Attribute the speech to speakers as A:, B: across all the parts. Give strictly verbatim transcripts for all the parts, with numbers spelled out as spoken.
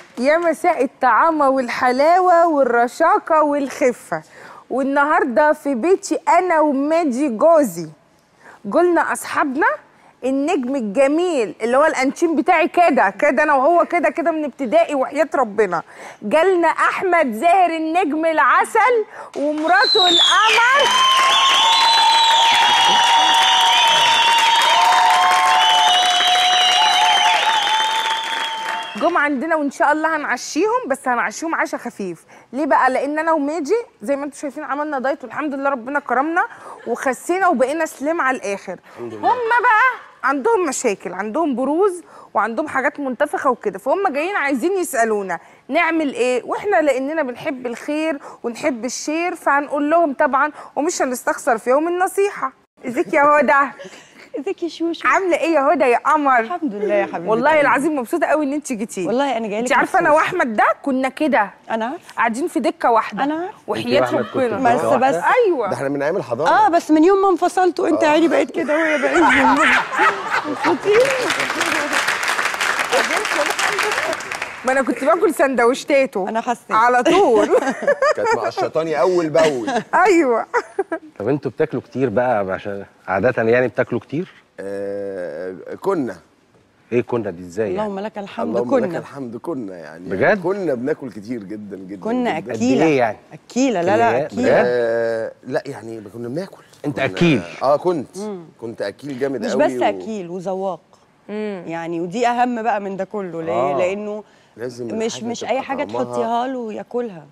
A: يا مساء الطعامة والحلاوة والرشاقة والخفة. والنهاردة في بيتي أنا وماجي جوزي قلنا أصحابنا النجم الجميل اللي هو الأنشيم بتاعي كده كده أنا وهو كده كده من ابتدائي وحياة ربنا. جالنا أحمد زاهر النجم العسل ومراته القمر. جم عندنا وان شاء الله هنعشيهم، بس هنعشيهم عشاء خفيف. ليه بقى؟ لان انا وماجي زي ما انتم شايفين عملنا دايت والحمد لله ربنا كرمنا وخسينا وبقينا سليم على الاخر. هم بقى عندهم مشاكل، عندهم بروز وعندهم حاجات منتفخه وكده، فهم جايين عايزين يسالونا نعمل ايه، واحنا لاننا بنحب الخير ونحب الشير فهنقول لهم طبعا ومش هنستخسر فيهم النصيحه. ازيك يا هدى؟
B: ازيك يا شوشو؟
A: عامله ايه يا هدى يا قمر؟
B: الحمد لله يا حبيبتي.
A: والله العظيم مبسوطه قوي ان انت جيتي.
B: والله انا جايه لك.
A: انت عارفه انا واحمد ده كنا كده،
B: انا عارفه
A: قاعدين في دكه واحده.
B: انا عارفه
A: وحياه ربنا.
B: بس بس
A: ايوه
C: ده احنا من ايام الحضانه.
B: اه بس من يوم ما انفصلت وانت عيني بقيت كده وهي بقيت مبسوطين.
A: ما انا كنت باكل سندوتشاته
B: انا حسيت
A: على طول.
C: كانت مقشطاني اول باول.
A: ايوه.
D: طب انتوا بتاكلوا كتير بقى عشان عاده يعني بتاكلوا كتير؟
C: آه كنا.
D: ايه كنا دي ازاي يعني؟
B: اللهم لك الحمد.
C: اللهم
B: كنا
C: لك الحمد كنا يعني
D: بجد؟
C: كنا بناكل كتير جدا جدا
B: كنا
C: جداً.
B: اكيله.
D: ايه يعني؟
B: اكيله. لا لا اكيله.
C: آه لا يعني كنا بناكل.
D: انت
C: كنا
D: اكيل؟
C: اه كنت مم. كنت اكيل جامد
B: مش
C: قوي.
B: بس و... اكيل وذواق يعني، ودي اهم بقى من ده كله. ليه؟
D: آه.
B: لانه
C: لازم
B: مش مش اي حاجه تحطيها له ياكلها.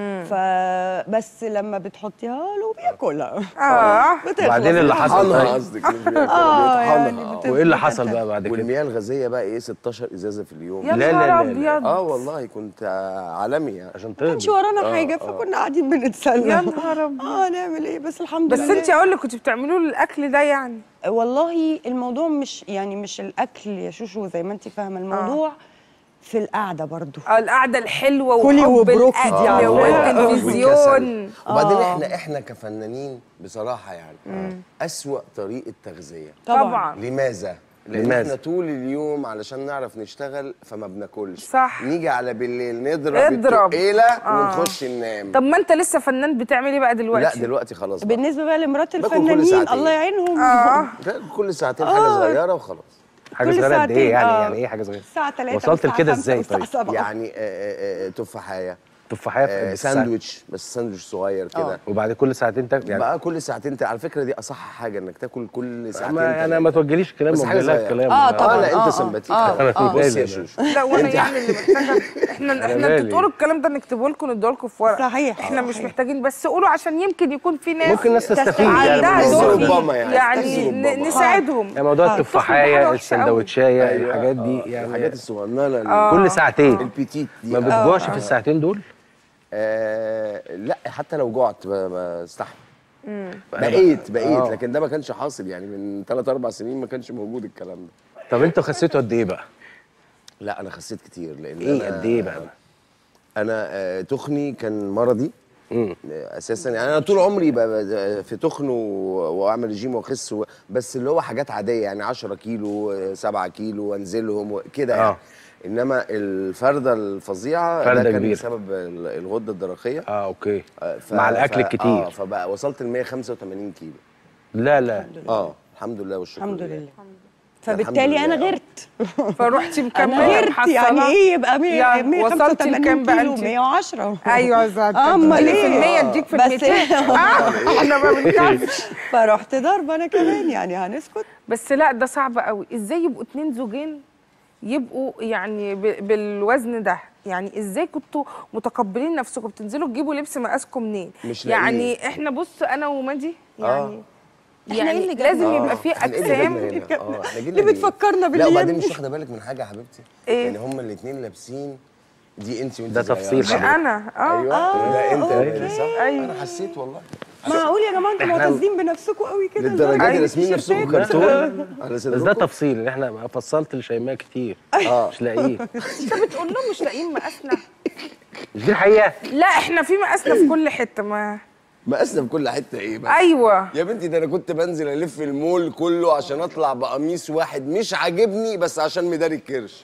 B: فبس لما بتحطيها له بياكلها.
A: اه
D: وبعدين اللي حصل
C: طحنها
D: طيب؟
C: قصدك مش بياكلها
B: اه يعني
C: بيطحنها.
B: بتبقى
D: وايه اللي حصل بقى بعد كده؟
C: والمياه الغازيه بقى ايه ستاشر ازازه في اليوم.
A: يا
D: لا لا
A: نهار
D: لا
A: ابيض.
C: اه والله كنت عالمي يعني.
D: عشان
B: ما كانش
D: تهضم.
B: ورانا حاجه فكنا قاعدين بنتسلى.
A: يا نهار ابيض.
B: اه نعمل ايه بس الحمد
A: بس
B: لله.
A: انت اقول لك كنت بتعملوا له الاكل ده يعني؟
B: والله الموضوع مش يعني مش الاكل يا شوشو زي ما انت فاهمه، الموضوع في القعده برضو.
A: اه القعده الحلوه
B: كلي
A: وحب
B: وبروكلي
A: الاكل
B: آه
A: والتلفزيون.
C: وبعدين
B: آه.
C: احنا احنا كفنانين بصراحه يعني مم. اسوأ طريقه تغذيه.
A: طبعا.
C: لماذا؟ لان
D: لماذا؟
C: احنا طول اليوم علشان نعرف نشتغل فما بناكلش.
A: صح.
C: نيجي على بالليل نضرب
A: اضرب.
C: التقيله
A: آه.
C: ونخش ننام.
A: طب ما انت لسه فنان، بتعمل ايه بقى دلوقتي؟
C: لا دلوقتي خلاص بقى.
B: بالنسبه بقى لمرات
C: باكل كل
B: الفنانين
C: ساعتين.
B: الله يعينهم.
A: اه
C: ده كل ساعتين حاجه صغيره وخلاص.
D: حاجه
B: كل
D: صغيره قد ايه
B: ساعتين،
D: يعني؟
B: آه.
D: يعني ايه حاجه صغيره؟
B: الساعه تلاتة
D: وصلت
B: والساعة
D: لكده
B: خمسة
D: ازاي
B: والساعة
D: طيب؟
B: سبعة.
C: يعني آه، آه، آه، تفاحيه.
D: تفاحيه
C: آه،
D: في الساعة.
C: ساندوتش، بس ساندوتش صغير كده.
D: وبعد كل ساعتين تاكل يعني؟
C: بقى كل ساعتين. على فكره دي اصح حاجه انك تاكل كل ساعتين.
D: ما انا ما توجهليش كلام
C: بس حاجة
D: وجه لك
C: صغيرة.
D: كلام.
B: اه طبعا.
C: اه لا
B: آه،
C: انت سمباتيك.
B: آه،
D: انا
B: آه.
D: مالي
C: بص يا
D: أنا.
C: شوشو.
A: لا وانا يعني اللي محتاجه احنا احنا
D: مالي.
A: انتوا تقولوا الكلام ده نكتبه لكم نديه لكم في ورق.
B: صحيح.
A: احنا مش
B: صحيح.
A: محتاجين، بس قولوا عشان يمكن يكون في ناس
D: ممكن ناس تستفيد
A: عندها
D: يعني من
A: دور
D: الموضوع ده.
C: ربما يعني.
A: يعني
C: ربما.
A: ن- نساعدهم.
D: يعني موضوع
A: آه، حاجة
D: التفاحيه،
A: وحشة
D: السندوتشايه،
C: أيوة.
D: الحاجات دي
C: آه،
D: يعني
C: الحاجات الصغننه اللي-
A: آه.
D: كل ساعتين.
C: البيتيت دي.
D: ما بتجوعش في الساعتين دول؟
C: آه لا حتى لو جعت بستحمل. بقيت بقيت
D: آه.
C: لكن ده ما كانش حاصل يعني من ثلاث اربع سنين ما كانش موجود الكلام ده.
D: طب انتوا خسيتوا قد ايه بقى؟
C: لا انا خسيت كتير لان
D: ايه
C: أنا-
D: قد ايه بقى؟
C: انا آه، تخني كان مرضي.
D: امم
C: آه، اساسا يعني انا طول عمري ب- ب- في تخن و- واعمل رجيم واخس و- بس اللي هو حاجات عاديه يعني عشرة كيلو آه، سبعة كيلو وانزلهم وكده يعني.
D: آه.
C: انما الفرده الفظيعه
D: فردة
C: ده كان
D: كبيرة.
C: بسبب ال- الغده الدرقيه.
D: اه اوكي.
C: آه، ف-
D: مع الاكل
C: ف-
D: الكتير.
C: اه فبقى وصلت ل مية وخمسة وتمانين كيلو.
D: لا لا
C: اه الحمد لله والشكر
B: الحمد
C: لله.
B: لله. فبالتالي
C: الحمد
B: انا
C: لله.
B: غيرت.
A: فروحتي
B: انا
A: مكمله
B: غيرت
A: محصلة.
B: يعني ايه يبقى
A: يا
B: مية
A: وصلتي
B: وخمسة
A: لكام
B: وتمانين
A: بقى
B: كيلو
A: انت؟
B: مية وعشرة.
A: ايوه زاد.
B: أمال
A: اديك
B: إيه؟
A: في المية اديك في
B: بس-
A: الميتين. اه احنا ما بنكملش.
B: فرحت ضربه انا كمان يعني هنسكت.
A: بس لا ده صعب قوي، ازاي يبقوا اتنين زوجين يبقوا يعني ب- بالوزن ده؟ يعني ازاي كنتوا متقبلين نفسكم؟ بتنزلوا تجيبوا لبس مقاسكم منين؟
C: مش
A: يعني
C: لاقيين.
A: احنا بص انا وماجي يعني
C: آه.
B: إحنا
A: يعني
B: إيه اللي جابنا؟
A: لازم يبقى
C: آه،
A: فيه
C: إحنا إيه اللي
A: اجسام.
C: جابنا هنا؟ اه احنا جينا
B: اللي
C: ليه؟
B: بتفكرنا
C: لا
B: باللي
C: وبعدين
B: يا
C: مش
B: ابني.
C: واخده بالك من حاجه يا حبيبتي؟
A: إيه؟
C: يعني هما الاثنين لابسين دي انت وانت
D: ده
C: صغيرة.
D: تفصيل
A: دي
D: حضرتك.
A: انا اه
C: ايوه
B: آه،
C: ده انت يا
B: أوكي.
C: بني، صح؟
A: أيوة.
C: انا حسيت والله
B: معقول يا جماعه انتوا
D: إحنا-
B: معتزين بنفسكم قوي كده؟
C: للدرجه دي
A: أيوة.
C: راسمين نفسكم
A: تيشيرتات.
C: كرتون على
D: بس ده
C: صدركم.
D: تفصيل ان احنا فصلت لشيماء كتير
C: اه
D: مش لاقيه.
A: انت بتقول لهم مش لاقيين مقاسنا؟
D: مش دي الحقيقه؟
A: لا احنا في مقاسنا في كل حته. ما
C: مقاسنا في كل حته ايه بس؟
A: ايوه
C: يا بنتي ده انا كنت بنزل الف المول كله عشان اطلع بقميص واحد مش عاجبني بس عشان مداري الكرش.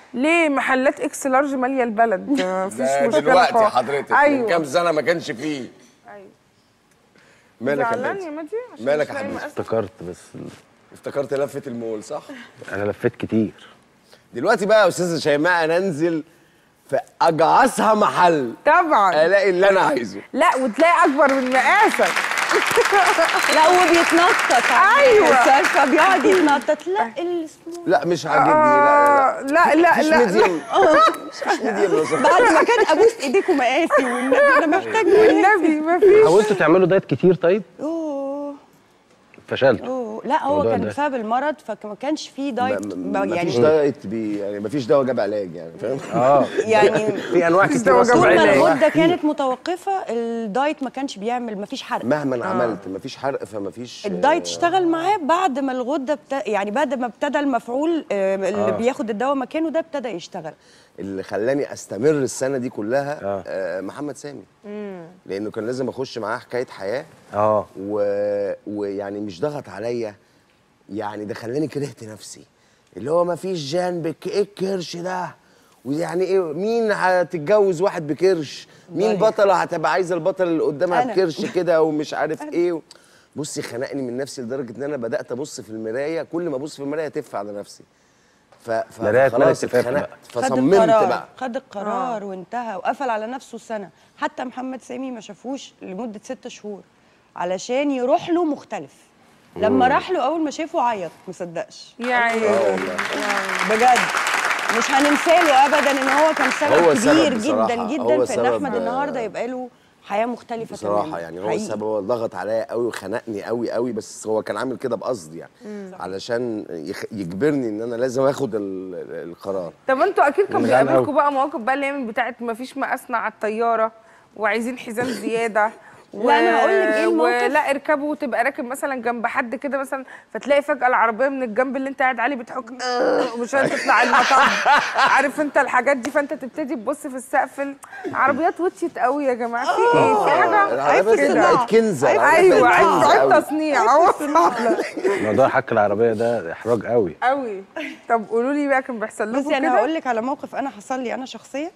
A: ليه محلات اكس لارج ماليه البلد، مفيش
C: ده
A: مشكله
C: دلوقتي
A: خالص.
C: حضرتك من
A: ايوه
C: كام سنه ما كانش فيه.
A: ايوه
C: مالك يا
A: زعلان يا
C: مادي؟
A: مادي عشان
C: مالك
A: مش
C: يا
A: لاقي
C: حبيبي؟
A: مقاس؟
D: افتكرت بس
C: افتكرت لفه المول صح؟
D: انا لفيت كتير.
C: دلوقتي بقى يا استاذه شيماء انا انزل في اجعصها محل
A: طبعا
C: الاقي اللي انا عايزه.
A: لا وتلاقي اكبر من مقاسك.
B: لا وبيتنطط.
A: أيوة.
B: فبيقعد يتنطط. لا السمول
C: لا مش عاجبني.
A: آه لا لا
C: مش
A: لا
C: ميديم مش ميديم لو سمحت.
B: بعد ما كان ابوس ايديكم مقاسي والنبي انا محتاج مقاسي.
A: والنبي مفيش.
D: حاولتوا تعملوا دايت كتير طيب؟
B: اوه
D: فشلتوا.
B: اوه لا هو
D: الموضوع
B: كان
D: ده.
B: بسبب المرض فما كانش فيه
C: ما
B: دايت
C: ما-
B: يعني
C: مفيش دايت بي يعني مفيش دواء جاب علاج يعني فاهم؟
D: اه
B: يعني
D: في انواع كتير
A: دواء
D: أصلاً
A: جاب
B: طول ما
A: علاج.
B: الغده كانت متوقفه الدايت ما كانش بيعمل ما فيش حرق.
C: مهما عملت مفيش حرق فمفيش.
B: الدايت اشتغل معاه بعد ما الغده بت... يعني بعد ما ابتدى المفعول آه، اللي
D: آه.
B: بياخد الدواء مكانه ده ابتدى يشتغل.
C: اللي خلاني استمر السنه دي كلها
D: آه.
C: آه محمد سامي. لانه كان لازم اخش معاه حكايه حياه
D: اه
C: و... ويعني مش ضغط عليا، يعني ده خلاني كرهت نفسي، اللي هو ما فيش جنبك ايه الكرش ده، ويعني ايه مين هتتجوز واحد بكرش، مين
B: ضايق.
C: بطله هتبقى عايزه البطل اللي قدامها
B: أنا.
C: بكرش كده ومش عارف ايه. بصي خنقني من نفسي لدرجه ان انا بدات ابص في المرايه، كل ما ابص في المرايه تف على نفسي. ف... ف...
D: مراية
C: فخلاص
D: ملك تفاف
C: اتخنقت
B: خد
C: فصممت
B: القرار
C: بقى.
B: خد القرار آه. وانتهى وقفل على نفسه سنه. حتى محمد سامي ما شافوش لمده ست شهور علشان يروح له مختلف. لما راح له اول ما شافه عيط مصدقش
A: يعني
C: اه والله
B: بجد. مش هننسى له ابدا ان هو كان سبب
C: هو
B: كبير
C: السبب
B: جدا
C: بصراحة.
B: جدا
C: هو
B: في ان
C: السبب،
B: احمد
C: آه،
B: النهارده يبقى له حياه مختلفه
C: بصراحه
B: تماما.
C: يعني هو
B: حقيقي.
C: السبب، هو ضغط عليا قوي وخنقني قوي قوي، بس هو كان عامل كده بقصد يعني علشان يخ... يجبرني ان انا لازم اخد ال... القرار.
A: طب انتوا اكيد كان
D: من زمان
A: بيقابلكم
D: أوي.
A: بقى مواقف بقى اللي هي من بتاعت ما فيش مقاسنا على الطياره وعايزين حزام زياده و...
B: لا، أنا هقول لك إيه الموقف.
A: ولا اركبوا وتبقى راكب مثلا جنب حد كده مثلا، فتلاقي فجاه العربيه من الجنب اللي انت قاعد عليه بتحك ومش هتطلع المطب. عارف انت الحاجات دي، فانت تبتدي تبص في السقف. العربيات وطيت قوي يا جماعه، في ايه؟ في حاجه
C: العربية
B: عيب
C: دي
B: صناعة.
C: بقت كنزه.
B: عيب-
C: العربية
A: ايوه
C: بقت
A: عيب
C: كنزة
A: عيب
C: قوي.
A: تصنيع اهو
D: موضوع حك العربيه ده احراج قوي.
A: قوي. طب قولوا لي بقى كان بيحصل لكم
B: بصي انا
A: كده؟
B: هقول لك على موقف انا حصل لي انا شخصيا.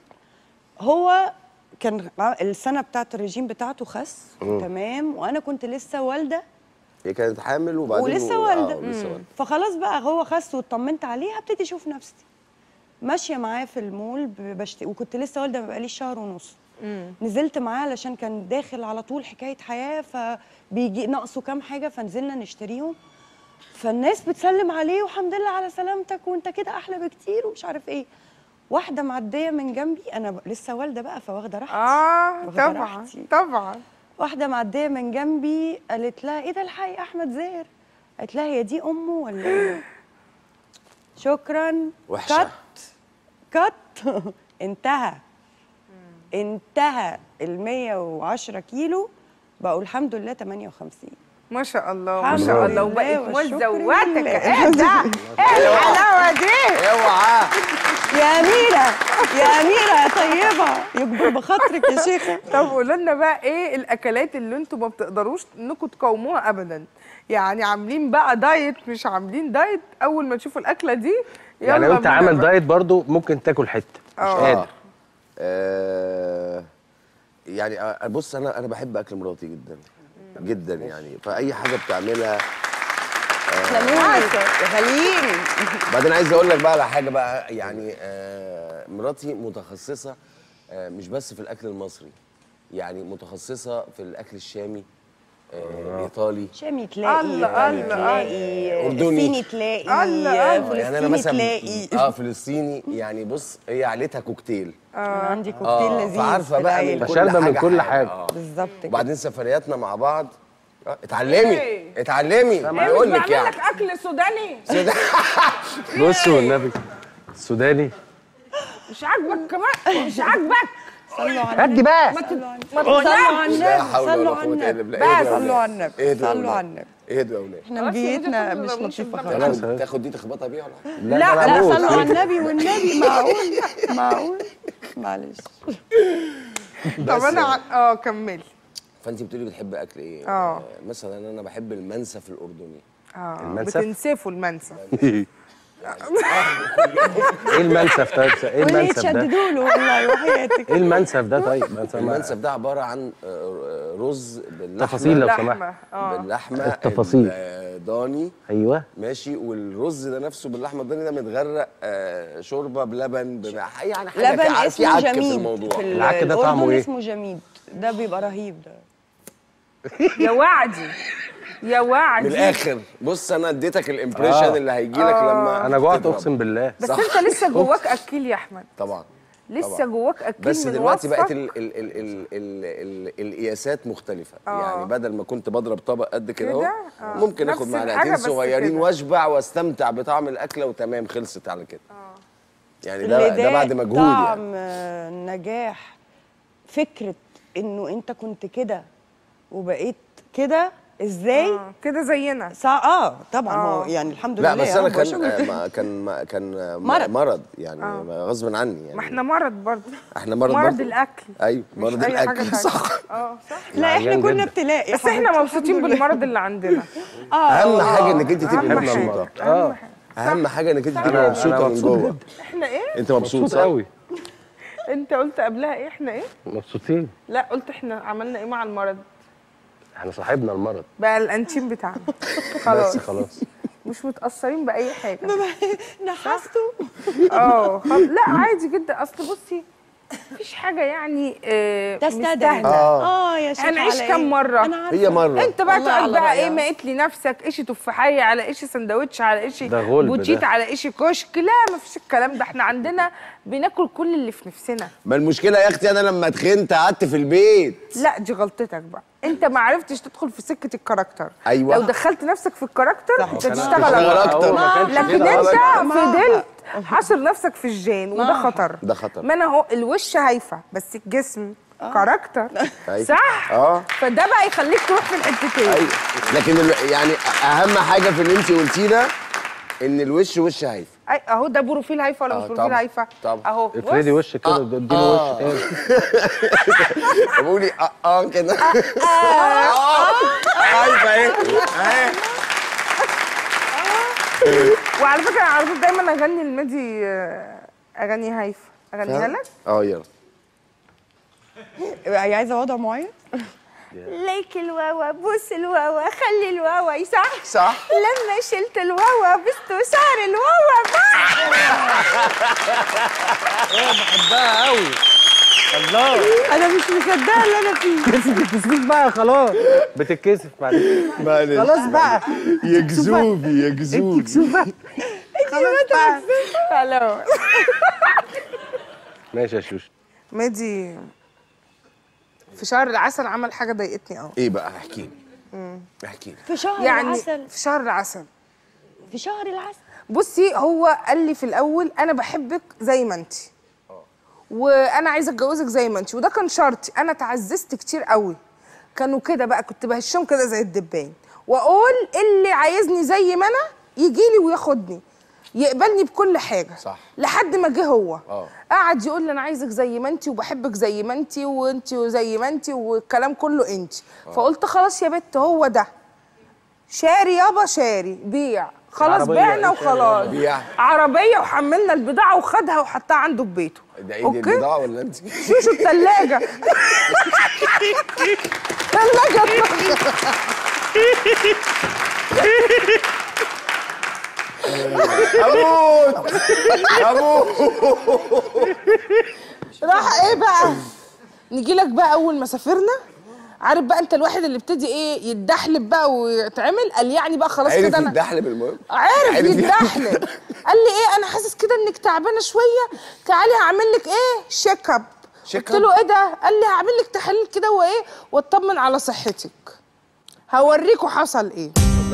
B: هو كان السنه بتاعت الرجيم بتاعته خس تمام وانا كنت لسه والده
C: هي كانت حامل وبعدين
B: ولسه
C: و-
B: والده
C: آه ولسه والده.
B: فخلاص بقى هو خس واطمنت عليه هبتدي اشوف نفسي ماشيه معاه في المول ب- بشت... وكنت لسه والده ما بقاليش شهر ونص. نزلت معاه علشان كان داخل على طول حكايه حياه فبيجي ناقصه كام حاجه فنزلنا نشتريهم. فالناس بتسلم عليه والحمد لله على سلامتك وانت كده احلى بكتير ومش عارف ايه. واحده معديه من جنبي انا ب... لسه والده بقى فواخده راحتي.
A: اه
B: واخدة
A: طبعا
B: راحتي.
A: طبعا.
B: واحده معديه من جنبي قالت لها ايه ده الحقي احمد زاهر. قالت لها هي دي امه ولا ايه؟ شكرا.
C: وحشة.
B: كت كت انتهى انتهى ال مية وعشرة كيلو بقوا الحمد لله تمانية وخمسين.
A: ما شاء الله ما
B: الحمد
A: شاء الله.
B: لله
A: وبقت
B: والشكر
A: مزوتك.
B: لله.
A: ايه ده؟ ايه الحلاوه دي؟
C: اوعى
B: يا أميرة يا أميرة يا طيبة يكبر بخاطرك يا شيخة.
A: طب قولوا لنا بقى ايه الاكلات اللي انتوا ما بتقدروش انكم تقاوموها ابدا؟ يعني عاملين بقى دايت مش عاملين دايت، اول ما تشوفوا الاكله دي يلا
D: يعني لو انت
A: بينا
D: عامل
A: بقى.
D: دايت برضو ممكن تاكل حته مش
A: آه.
D: قادر.
C: آه يعني آه، بص انا انا بحب اكل مراتي جدا جدا يعني، فاي حاجه بتعملها.
B: تسلموني غاليين.
C: بعدين عايز اقول لك بقى على حاجه بقى يعني آه مراتي متخصصه آه مش بس في الاكل المصري، يعني متخصصه في الاكل الشامي آه الايطالي.
B: شامي تلاقي
A: الله،
B: إيطالي
A: الله،
B: تلاقي
C: أردني.
B: صيني تلاقي
A: الله، الله.
C: يعني انا
B: فلسطيني
C: مثلا
B: تلاقي.
C: اه فلسطيني يعني بص هي عيلتها كوكتيل.
B: أنا عندي كوكتيل
C: اه
B: لذيذ
C: فعارفه
B: في
C: بقى من
B: العيلة.
C: كل
D: فشاربة من
C: حاجه
D: كل
C: حاجة.
D: حاجة.
C: آه.
B: بالظبط كده.
C: وبعدين سفرياتنا مع بعض آه، اتعلمي
A: إيه؟
C: اتعلمي
A: ايه مش
C: بيقول لك
A: بعمل
C: يعني
A: لك اكل سوداني؟
D: بصوا والنبي السوداني
A: مش عاجبك كمان؟ مش عاجبك؟
B: صلوا على
D: هدي بقى.
A: ما
B: صلوا على
A: تقولش.
B: النبي
C: لا حول ولا
B: صلوا
C: قوة
B: على
C: إلا
B: النبي
C: بالله.
B: بس
C: اهدوا يا
B: صلوا على
C: أولاد.
B: النبي
C: اهدوا يا
B: صلوا على
C: أولاد.
B: النبي.
C: اهدوا يا اولاد.
B: احنا
A: خلاص يا
B: مجيتنا
A: مدير،
B: مش
A: مش
B: لطيفة
A: الدرجة.
B: خالص.
C: تاخد تاخد دي تخبطها بيها ولا حاجة؟
A: لا
B: لا
D: بموت.
B: صلوا على النبي والنبي معقول معقول معلش.
A: طب
C: بس
A: انا
C: يعني.
A: ع- اه كملي.
C: فانت بتقولي بتحب اكل ايه؟
A: آه.
C: مثلا انا بحب المنسف الاردني.
A: اه
D: المنسف؟
A: بتنسفوا المنسف.
D: ايه المنسف طيب؟ ايه
B: واللي
D: المنسف ده؟
B: يتشددوا له والله وحياتك.
D: ايه المنسف ده طيب؟
C: المنسف ده عباره عن آه، رز باللحمه،
D: تفاصيل لو
A: لحمة.
D: سمحت.
A: اه
C: باللحمه
D: التفاصيل.
C: الضاني
D: ايوه
C: ماشي، والرز ده نفسه باللحمه الضاني ده متغرق آه، شوربه بلبن بمع... يعني حاجه
B: لبن
C: في ع- في
B: اسمه
C: عك في
B: جميد
C: الموضوع.
B: في
D: العك ده طعمه
B: الأردن
D: إيه؟
B: اسمه جميد، ده بيبقى رهيب ده.
A: يا وعدي يا وعدي.
C: من الاخر بص انا اديتك الامبريشن
D: آه.
C: اللي هيجي لك لما
D: انا جوعت
C: تضرب.
D: اقسم بالله.
A: بس انت لسه جواك اكيل يا احمد،
C: طبعا
A: لسه
C: طبعاً.
A: جواك اكيل
C: بس
A: من
C: دلوقتي
A: وصفك.
C: بقت ال ال ال ال ال ال القياسات مختلفه.
A: آه.
C: يعني بدل ما كنت بضرب طبق قد كده
A: كده؟
C: اهو
A: آه.
C: ممكن
A: نفس
C: اخد
A: الحاجة
C: معلقتين
A: بس
C: صغيرين
A: كده.
C: واشبع واستمتع بطعم الاكله وتمام، خلصت على كده. يعني
B: اللي
C: ده ده بعد مجهود يعني.
B: طعم آه، نجاح فكره انه انت كنت كده وبقيت كده ازاي؟
A: آه، كده زينا.
B: سا... اه طبعا
A: آه.
B: هو يعني الحمد
C: لا
B: لله
C: بس
B: يا
C: انا
B: رب
C: كان
B: وشكرا.
C: آه، ما- كان ما- كان آه،
B: مرض.
C: مرض يعني غصب عني يعني.
A: ما احنا مرض برضه.
C: احنا مرض
A: مرض
C: برضه.
A: الاكل.
C: ايوه
A: مش
C: مرض
A: أي حاجة
C: الاكل
A: تانية.
C: صح.
A: اه صح.
B: لا احنا
D: عيان
B: كنا
D: جدا.
B: ابتلاء يا
A: بس احنا
B: حبيبتي،
A: مبسوطين
B: الحمد لله.
A: بالمرض اللي عندنا.
C: اهم حاجه انك انت تبقي
A: أهم
C: مبسوطه.
A: حاجة. أهم حاجة.
C: اهم حاجه انك انت تبقي
D: أنا-
C: مبسوطه
D: أنا
C: من
D: مبسوط
C: جوه.
D: جدا.
A: احنا ايه؟
C: انت مبسوط
D: مبسوط
C: صح؟
D: قوي.
A: انت قلت قبلها ايه؟ احنا ايه؟
D: مبسوطين.
A: لا قلت احنا عملنا ايه مع المرض؟
D: احنا صاحبنا المرض.
A: بقى الانتيم بتاعنا. خلاص
D: بس خلاص.
A: مش متأثرين بأي حاجة.
B: نحسته.
A: اه خل... لا عادي جدا. اصل بصي مفيش حاجة يعني آه
B: تستدعي.
A: مستاهلة.
B: اه يا شيخ
A: هنعيش
B: على
A: كام
B: إيه؟
A: مرة؟
B: أنا عارفة.
C: هي مره
A: انت بقى
B: والله
A: تقعد
B: على
A: بقى
B: رأيها.
A: ايه مقيت لي نفسك ايش تفاحية على ايش سندوتش على ايش
D: ده غلب
A: بوتيت
D: ده.
A: على ايش كشك. لا مفيش الكلام ده. احنا عندنا بناكل كل اللي في نفسنا.
C: ما المشكله يا اختي انا لما اتخنت قعدت في البيت.
A: لا دي غلطتك بقى. انت ما عرفتش تدخل في سكة الكاركتر.
C: أيوة.
A: لو دخلت نفسك في الكاركتر
B: صح.
A: انت
B: كان
A: تشتغل
C: هتشتغل
A: أكتر.
C: أكتر.
D: ما كانش
A: لكن
D: كده
A: انت
D: أصلاً.
A: فضلت حاصر نفسك في الجين وده خطر.
C: ده خطر.
A: ما انا اهو الوش هايفه بس الجسم كاركتر.
C: أيوة.
A: صح.
C: اه
A: فده بقى يخليك تروح في الحتتين.
C: ايوه لكن ال- يعني اهم حاجه في اللي انت قلتيه ده ان الوش وش هايف.
A: أي اهو ده بروفيل هايفه ولا
C: آه،
A: مش بروفيل
C: طبعاً.
A: هايفه؟
C: طبعاً.
A: اهو
D: افردي
A: بص.
D: وشك كده اديله
C: آه.
D: وش تاني.
C: بقولي اه اه كده اه هايفه اهي اهي.
A: وعلى فكره على طول دايما اغني الميدي آه، اغاني هايفه. اغنيها لك؟
C: اه يلا.
B: عايزه وضع معين؟
A: ليك الواوا بوس الواوا خلي الواوا يصح.
C: صح.
A: لما شلت الواوا بست صار الواوا بح.
D: بحبها قوي. الله.
B: انا مش مصدقه اللي انا فيه.
D: تكسفيش بقى خلاص. بتتكسف معلش.
C: معلش
A: خلاص بقى.
C: يا جذوبي يا جذوبي.
A: خلاص بقى. خلاص.
D: ماشي يا شوشو.
A: ميدي في شهر العسل عمل حاجه ضايقتني قوي.
C: ايه بقى احكي لي احكي لي.
B: في شهر
A: يعني
B: العسل.
A: في شهر العسل
B: في شهر العسل.
A: بصي هو قال لي في الاول انا بحبك زي ما انت وانا عايزه اتجوزك زي ما انت وده كان شرطي. انا تعززت كتير قوي. كانوا كده بقى كنت بهشهم كده زي الدبان واقول اللي عايزني زي ما انا يجي لي وياخدني يقبلني بكل حاجه.
C: صح.
A: لحد ما جه هو
C: اه
A: قعد يقول لي انا عايزك زي ما انت وبحبك زي ما انت وانت زي ما انت والكلام كله انت. فقلت خلاص يا بت هو ده شاري يابا شاري بيع خلاص
D: عربية،
A: بعنا
D: إيه شاري
A: وخلاص.
C: يابا؟ بيع.
A: عربيه وحملنا البضاعه وخدها وحطها عنده في بيته.
C: ده ايه دي البضاعه ولا انت؟
A: شوشو الثلاجه. ثلاجه
C: اموت اموت.
A: راح ايه بقى نجي لك بقى اول ما سافرنا. عارف بقى انت الواحد اللي ابتدي ايه يتدحلب بقى ويتعمل. قال يعني بقى خلاص
C: عرف
A: كده انا
C: يتدحلب المهم.
A: عارف
C: عرف
A: يتدحلب. قال لي ايه انا حاسس كده انك تعبانه شويه تعالي هعمل لك ايه شيك اب.
C: شيك
A: قلت له ايه ده؟ قال لي هعمل لك تحاليل كده وايه واطمن على صحتك. هوريكوا حصل ايه.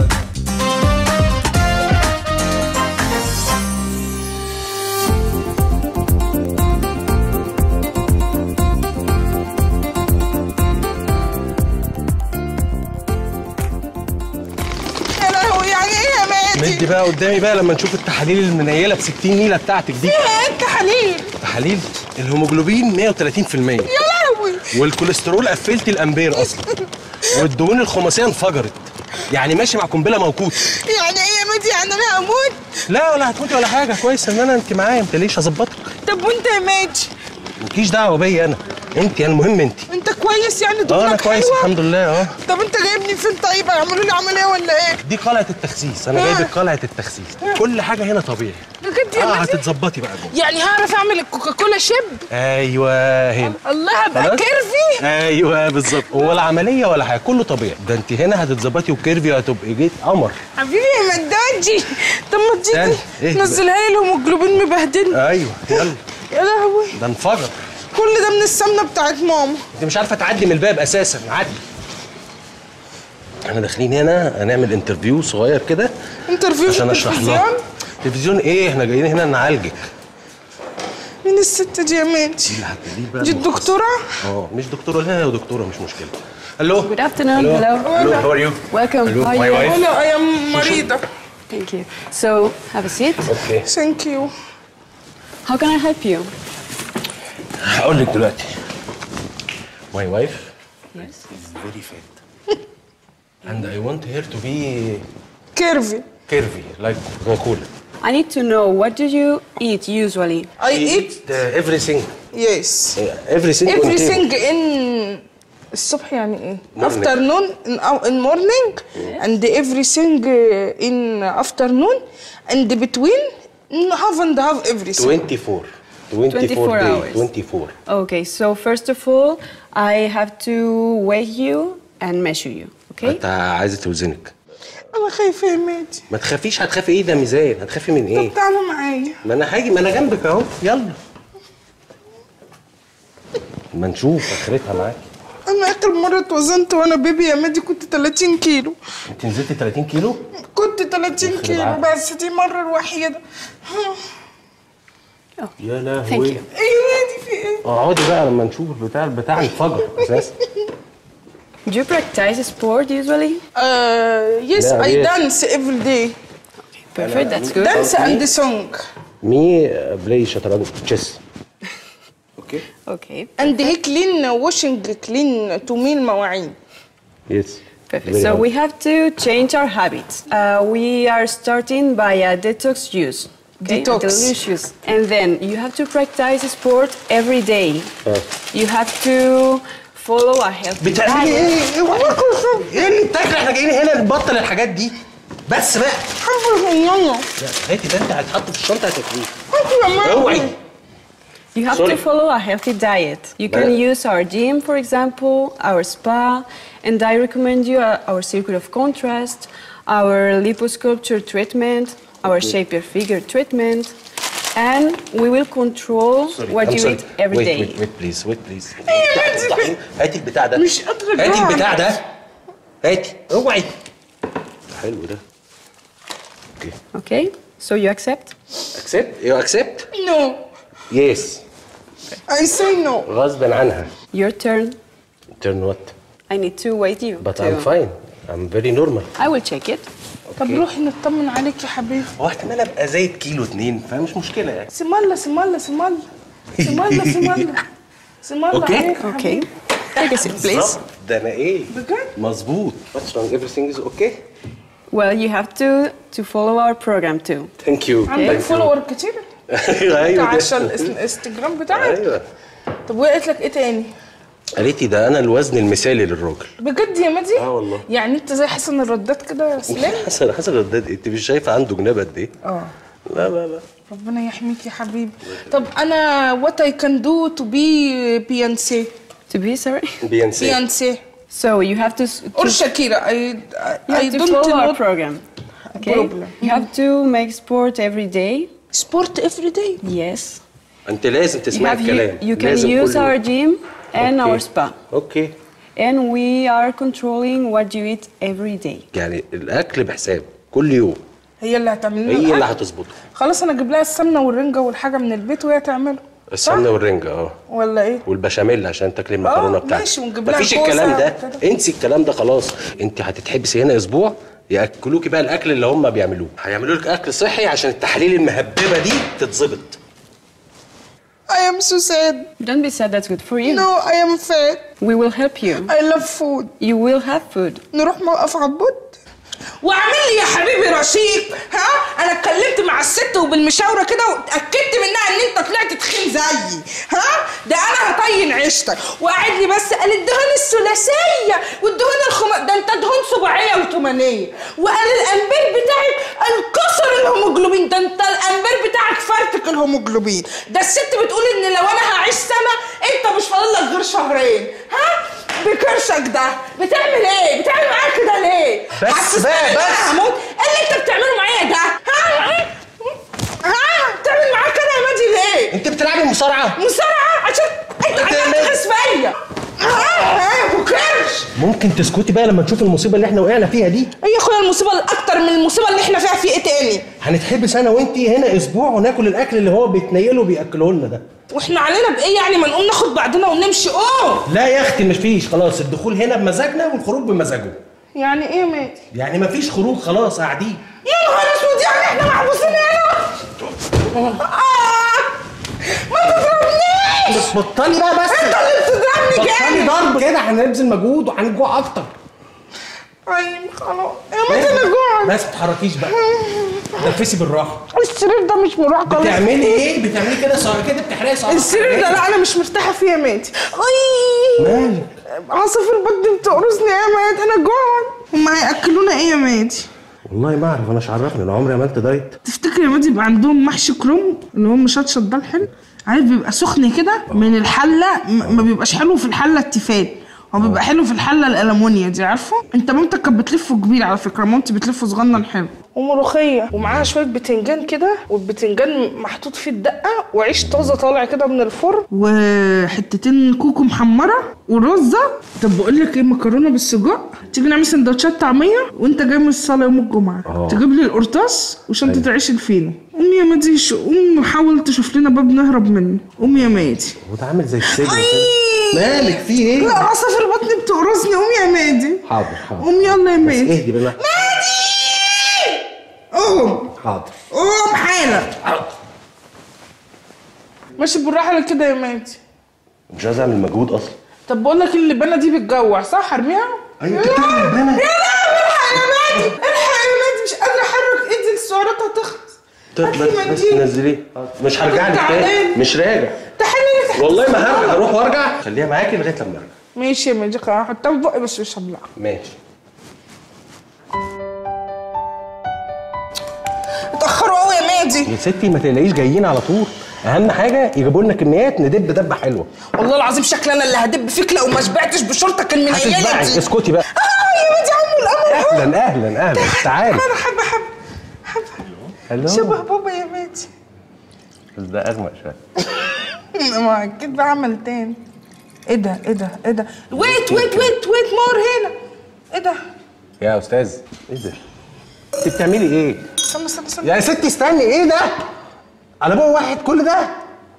A: يا لهوي يعني ايه يا مادي؟
E: مدي بقى قدامي بقى لما نشوف التحاليل المنيله ب ستين نيله بتاعتك دي.
A: ايه التحاليل؟
E: تحاليل الهيموجلوبين مية وتلاتين في المية
A: يا لهوي.
E: والكوليسترول قفلت الامبير اصلا والدهون الخماسيه انفجرت يعني ماشي مع قنبله موقوته.
A: يعني ايه يا ماجي يعني انا هموت؟
E: لا ولا هتموتي ولا حاجه، كويس ان انا انت معايا، ما تقلقيش هظبطك.
A: طب وانت يا ماجي؟
E: مالكيش دعوه بيا انا، انت المهم انت.
A: انت كويس يعني؟ دماغك
E: اه انا كويس
A: حلوة؟
E: الحمد لله. اه
A: طب انت جايبني فين طيب؟ هيعملوا لي عمليه ولا ايه؟
E: دي قلعه التخسيس، انا جايبك قلعه التخسيس، كل حاجه هنا طبيعي.
A: بجد يا
E: اه
A: ماجي؟
E: هتتظبطي بقى جوه.
A: يعني هعرف اعمل الكوكاكولا شيب؟
E: ايوه هنا.
A: الله هبقى
E: خلاص؟
A: كيرفي؟
E: ايوه بالظبط، ولا عمليه ولا حاجه، كله طبيعي. ده انت هنا هتتظبطي وكيرفي وهتبقي جيت قمر.
A: حبيبي يا مداجي، طب ما
E: استنى،
A: تيجي
E: اهدى.
A: نزلها لي الهيموجلوبين مبهدلني.
E: ايوه يلا.
A: يا لهوي،
E: ده انفجر.
A: كل ده من السمنه بتاعت ماما.
E: انت مش عارفه تعدي من الباب اساسا، عدي. احنا داخلين هنا هنعمل انترفيو صغير كده
A: انترفيو
E: عشان
A: في
E: اشرح
A: التلفزيون؟
E: لها. تلفزيون ايه؟ احنا جايين هنا نعالجك.
A: مين الست دي يا ماجي؟
E: دي اللي هتقوليه بقى.
A: دي الدكتوره؟
E: اه مش دكتوره، لا هي دكتوره مش مشكله. الو.
F: Good afternoon. Hello.
E: Hello, how are you?
F: Welcome.
E: Hello,
F: How are
E: my
F: you?
E: wife.
A: انا يا مريضه.
F: Thank you. So, have a seat.
E: اوكي.
A: ثانك يو.
F: How can I help you?
E: هقول لك دلوقتي. My wife
F: Yes.
E: is very fat. And I want her to be
A: كيرفي.
E: curvy like Coca-Cola.
F: I need to know what do you eat usually?
A: I
E: She
A: eat
E: eat uh, everything.
A: yes.
E: Uh, everything. on
A: everything
E: table.
A: in الصبح يعني ايه؟
E: Morning.
A: afternoon in, in morning and everything in afternoon and between half and half everything.
E: twenty-four. twenty-four
F: twenty-four
E: days.
F: hours.
E: twenty-four.
F: Okay, so first of all, I have to weigh you and measure you. Okay?
E: انت عايزه توزنك.
A: انا خايفه يا ماجي.
E: ما تخافيش، هتخافي ايه؟ ده ميزان، هتخافي من ايه؟
A: طب تعالى معايا.
E: ما انا هاجي، ما انا جنبك اهو، يلا. ما نشوف اخرتها معاكي.
A: انا اخر مره اتوزنت وانا بيبي يا ماجي كنت ثلاثين كيلو.
E: انت نزلتي ثلاثين كيلو؟
A: كنت ثلاثين
E: يخرب
A: كيلو
E: عقلك.
A: بس دي المره الوحيده.
E: يا
F: Thank
E: لهوي.
F: you.
A: ايه ماجي في ايه؟
E: اقعدي بقى لما نشوف البتاع البتاع انفجر اساسا.
F: Do you practice sport usually?
A: Uh, yes,
E: لا،
A: I
E: yes.
A: dance every day.
F: Perfect, that's good.
A: Dance and song.
E: مي بلاي شطرنج تشيس. اوكي.
F: Okay.
A: And he clean washing clean to me المواعين.
E: يس.
F: Perfect. So we have to change our habits. Uh, we are starting by a detox use. Okay?
A: Detox.
F: A delicious. And then you have to practice sport every day. You have to follow a healthy
E: بتعملي
F: diet.
E: ايه؟ ايه اللي بتاكل؟ احنا جايين هنا نبطل الحاجات دي. بس بقى.
A: حبه صغننه.
E: لا هاتي ده، انت هتحط في الشنطه هتاكليه.
A: حبه يا ماجي.
E: اوعي.
F: You have
E: Sorry.
F: to follow a healthy diet. You can
E: But-
F: use our gym, for example, our spa, and I recommend you uh, our circle of contrast, our liposculpture treatment, our shape your figure treatment, and we will control what
E: I'm
F: you
E: sorry.
F: eat every
E: wait,
F: day.
E: Wait, wait, please, wait, please. هاتي البتاع ده.
A: مش قادرة
E: هاتي
A: أجاوب.
E: البتاع ده. هاتي، اوعي. حلو ده. اوكي.
F: Okay? So you accept?
E: اكسبت؟ يو اكسبت؟
A: No.
E: يس.
A: I say no.
E: غصبا عنها.
F: Your turn.
E: Turn what?
F: I need to wait you.
E: But
F: to-
E: I'm fine. I'm very normal.
F: I will check it.
A: طب روحي نطمن عليك يا حبيبي.
E: هو احتمال ابقى زايد كيلو اتنين، فمش مشكله يعني.
A: سمالة سمالة سمالة. سمالة سمالة. سمالة
E: أوكي.
A: عليك يا
F: Okay.
A: حبيبي.
F: Take a seat, please.
E: بالظبط. ده انا ايه؟
A: بجد؟
E: مظبوط. What's wrong? Everything is okay?
F: Well, you have to to follow our program too.
E: Thank you.
A: عندك
E: Thank you.
A: فولور كتير؟
E: ايوه
A: انت
E: ايوه
A: عشان
E: ده.
A: الإس- الانستجرام بتاعك؟
E: ايوه.
A: طب وهي قالت لك ايه تاني؟
E: قالت لي ده انا الوزن المثالي للراجل.
A: بجد يا مادي؟
E: اه والله.
A: يعني انت زي حسن الرداد كده يا سلام؟
E: حسن حسن رداد، انت مش شايفه عنده جناب قد ايه؟
A: اه
E: لا لا لا.
A: ربنا يحميك يا حبيبي. طب انا what I can do to be Beyonce.
F: To be sorry.
E: بينسى.
A: Beyonce.
F: So you have to, to
A: Or Shakira. I
F: You
A: I
F: have to
A: don't
F: follow our
A: know
F: program. Okay?
A: problem.
F: You have to make sport every day.
A: sport every day.
F: Yes.
E: انت لازم
F: You
E: تسمعي
F: have
E: الكلام.
F: you, you can
E: لازم
F: use
E: كل
F: our
E: يوم.
F: gym and
E: أوكي.
F: our spa.
E: اوكي.
F: And we are controlling what you eat every day.
E: يعني الاكل بحساب كل يوم.
A: هي اللي هتعمل لنا
E: هي اللي
A: الأكل؟
E: هتظبطه.
A: خلاص انا اجيب لها السمنه والرنجه والحاجه من البيت وهي تعمله.
E: السمنه والرنجه اه.
A: ولا ايه؟
E: والبشاميل عشان تاكلي المكرونه
A: آه،
E: بتاعتك.
A: ماشي، ونجيب لها
E: مفيش
A: كوسة
E: الكلام ده،
A: وكده.
E: انسي الكلام ده خلاص. انت هتتحبسي هنا اسبوع ياكلوكي بقى الاكل اللي هم بيعملوه. هيعملوا لك اكل صحي عشان التحاليل المهببه دي تتظبط.
A: I am so sad.
F: Don't be sad, that's good for you.
A: No, I am fat.
F: We will help you.
A: I love food.
F: You will have food.
A: نروح موقف عبود واعمل لي يا حبيبي رشيق. ها انا اتكلمت مع الست وبالمشاوره كده واتاكدت منها ان انت طلعت تخين زيي. ها ده انا هطين عيشتك. وقعد لي بس قال الدهون الثلاثيه والدهون الخم ده انت دهون سباعيه وثمانيه. وقال الانبير بتاعك انكسر الهيموجلوبين، ده انت الانبير بتاعك فرتك الهيموجلوبين. ده الست بتقول ان لو انا هعيش سنه انت مش فاضل لك غير شهرين. ها بكرشك ده بتعمل ايه؟ بتعمل معايا كده ليه؟
C: بس بقى بس
A: هموت. ايه اللي انت بتعمله معايا ده؟ ها ها بتعمل معايا كده يا ماجي ليه؟
E: انت بتلعبي مصارعه؟
A: مصارعه عشان انت هتخس فيا. ها ها بكرش.
E: ممكن تسكتي بقى لما تشوف المصيبه اللي احنا وقعنا فيها دي؟
A: ايه يا اخويا المصيبه الاكتر من المصيبه اللي احنا فيها في ايه تاني؟
E: هنتحبس انا وانتي هنا اسبوع وناكل الاكل اللي هو بيتنيله وبياكله لنا ده.
A: واحنا علينا بايه يعني؟ ما نقوم ناخد بعضنا ونمشي. اوه
E: لا يا اختي مفيش، خلاص الدخول هنا بمزاجنا والخروج بمزاجه.
A: يعني ايه يا ماتي؟
E: يعني مفيش خروج، خلاص قاعدين.
A: يا نهار اسود، يعني احنا محبوسين هنا؟ آه ما تضربنيش.
E: بس بطلي بقى بس.
A: انت اللي بتضربني
E: بطلي
A: جامد.
E: ضرب كده، هنبذل مجهود وهنجوع اكتر.
A: طيب خلاص يا ماتي انا جوعت.
E: بس ما تتحركيش بقى، تنفسي بالراحه.
A: السرير ده مش مريح خالص.
E: بتعملي ايه؟ بتعملي كده صار كده بتحرقي صار.
A: السرير ده لا انا مش مرتاحه فيه يا ماتي. اي
E: مالك؟
A: عصافير بطني بتقرصني يا ماتي، انا جوعت. هما هياكلونا ايه يا ماتي؟
E: والله ما اعرف، انا مش عرفني، انا عمري عملت دايت.
A: تفتكر يا ماتي يبقى عندهم محشي كروم اللي هو مشطشط ده الحلو؟ عارف بيبقى سخن كده من الحله، ما بيبقاش حلو في الحله التيفال، هو بيبقى حلو في الحله الالمونيا دي، عارفه؟ انت مامتك كانت بتلفه كبير على فكره، مامتي بتلفه صغنن حلو. وملوخيه ومعاها شويه بتنجان كده، والبتنجان محطوط فيه الدقه وعيش طازه طالع كده من الفرن وحتتين كوكو محمره ورزه. طب بقول لك ايه، مكرونه بالسجق. تيجي نعمل سندوتشات طعميه وانت جاي من الصلاه يوم الجمعه. أوه. تجيب لي القرطاس وشنطه أيوه. عيش الفينو. قوم يا مادي، قوم حاول تشوف لنا باب نهرب منه. قوم يا مادي.
E: هو ده عامل زي السجن كده. مالك في ايه؟
A: لا عصافير بطني بتقرصني. قوم يا مادي.
E: حاضر حاضر.
A: قوم يلا يا مادي.
E: اهدي بالله.
A: مادي قوم.
E: حاضر.
A: قوم حالا. حاضر. ماشي بالراحه كده يا مادي.
E: مش عايز اعمل مجهود اصلا.
A: طب بقول لك اللبانه دي بتجوع صح؟ ارميها.
E: ايوه كده اللبانه.
A: يا لا الحق يا مادي، الحق يا مادي، مش قادره احرك ايدي، السعرات هتخلص.
E: طب بس نزليه، مش هرجع لك تاني، مش راجع.
A: تحلي
E: والله ما هرجع، هروح وارجع. خليها معاكي لغايه لما ارجع.
A: ماشي يا مادي، هحطها في بقي بس مش هبلعها.
E: ماشي.
A: اتاخروا قوي يا مادي.
E: يا ستي ما تقلقيش، جايين على طول. اهم حاجه يجيبوا لنا كميات ندب دبه حلوه.
A: والله العظيم شكلي انا اللي هدب فيك لو ما شبعتش بشرطك المنيله دي.
E: هتشبعي، اسكتي بقى.
A: اه يا مادي عمو القمر.
E: اهلا اهلا اهلا، تعالي.
A: انا حبه حبه حبه شبه بابا يا مادي.
E: بس ده اغمق شويه.
A: ما اكيد بعمل تاني. ايه ده ايه ده ايه ده؟ ويت ويت ويت ويت مور هنا. ايه ده؟
E: يا استاذ ايه ده؟ انت بتعملي ايه؟
A: استنى استنى استنى
E: يا ستي استني، ايه ده؟ على بقى واحد كل ده؟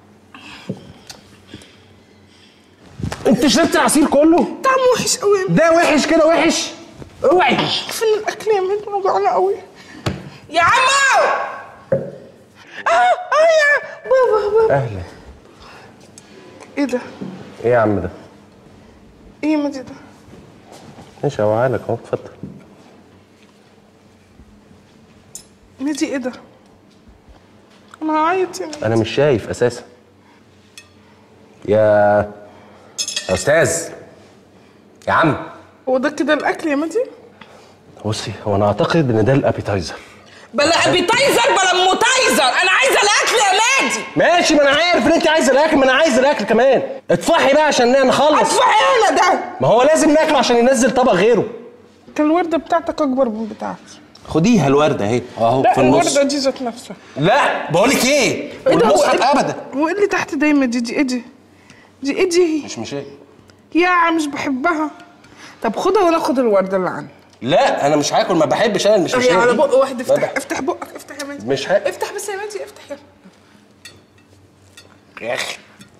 E: انت شربت العصير كله؟
A: طعمه وحش قوي.
E: ده وحش كده وحش؟ اوعي.
A: فين الاكل يا مادي؟ انا جوعانه قوي. يا عمو. اه اه يا بابا بابا.
E: اهلا.
A: ايه ده؟
E: ايه يا عم ده؟
A: ايه يا مادي ده؟
E: ماشي اوعالك اهو، اتفضل.
A: مادي ايه ده؟ انا هعيط يا مادي.
E: انا مش شايف اساسا. يا يا استاذ، يا عم.
A: هو ده كده الاكل يا مادي؟
E: بصي هو انا اعتقد ان ده الابيتايزر.
A: بلا ابيتايزر بلا موتايزر، انا عايزه الاكل يا مادي.
E: ماشي، ما انا عارف ان انت عايزه الاكل، ما انا عايز الاكل كمان. اطفحي بقى عشان نخلص.
A: اطفحي انا ده.
E: ما هو لازم ناكله عشان ينزل طبق غيره.
A: انت الورده بتاعتك اكبر من بتاعتي.
E: خديها الورده اهي اهو
A: لا
E: في النص.
A: الورده دي ذات نفسها.
E: لا بقول لك ايه؟
A: ايه ده؟
E: والمصحف ابدا.
A: هو ايه اللي تحت دايما دي؟ دي ايه دي؟ دي ايه دي؟
E: مش مش ايه؟
A: يا مش بحبها. طب خدها وانا اخد الورده اللي عندي.
E: لا انا مش هاكل، ما بحبش انا مش مش
A: هي على بق واحد. افتح
E: بح...
A: افتح بقك، افتح يا مادي.
E: مش هاكل.
A: افتح بس يا مادي، افتح يلا.
E: يا اخي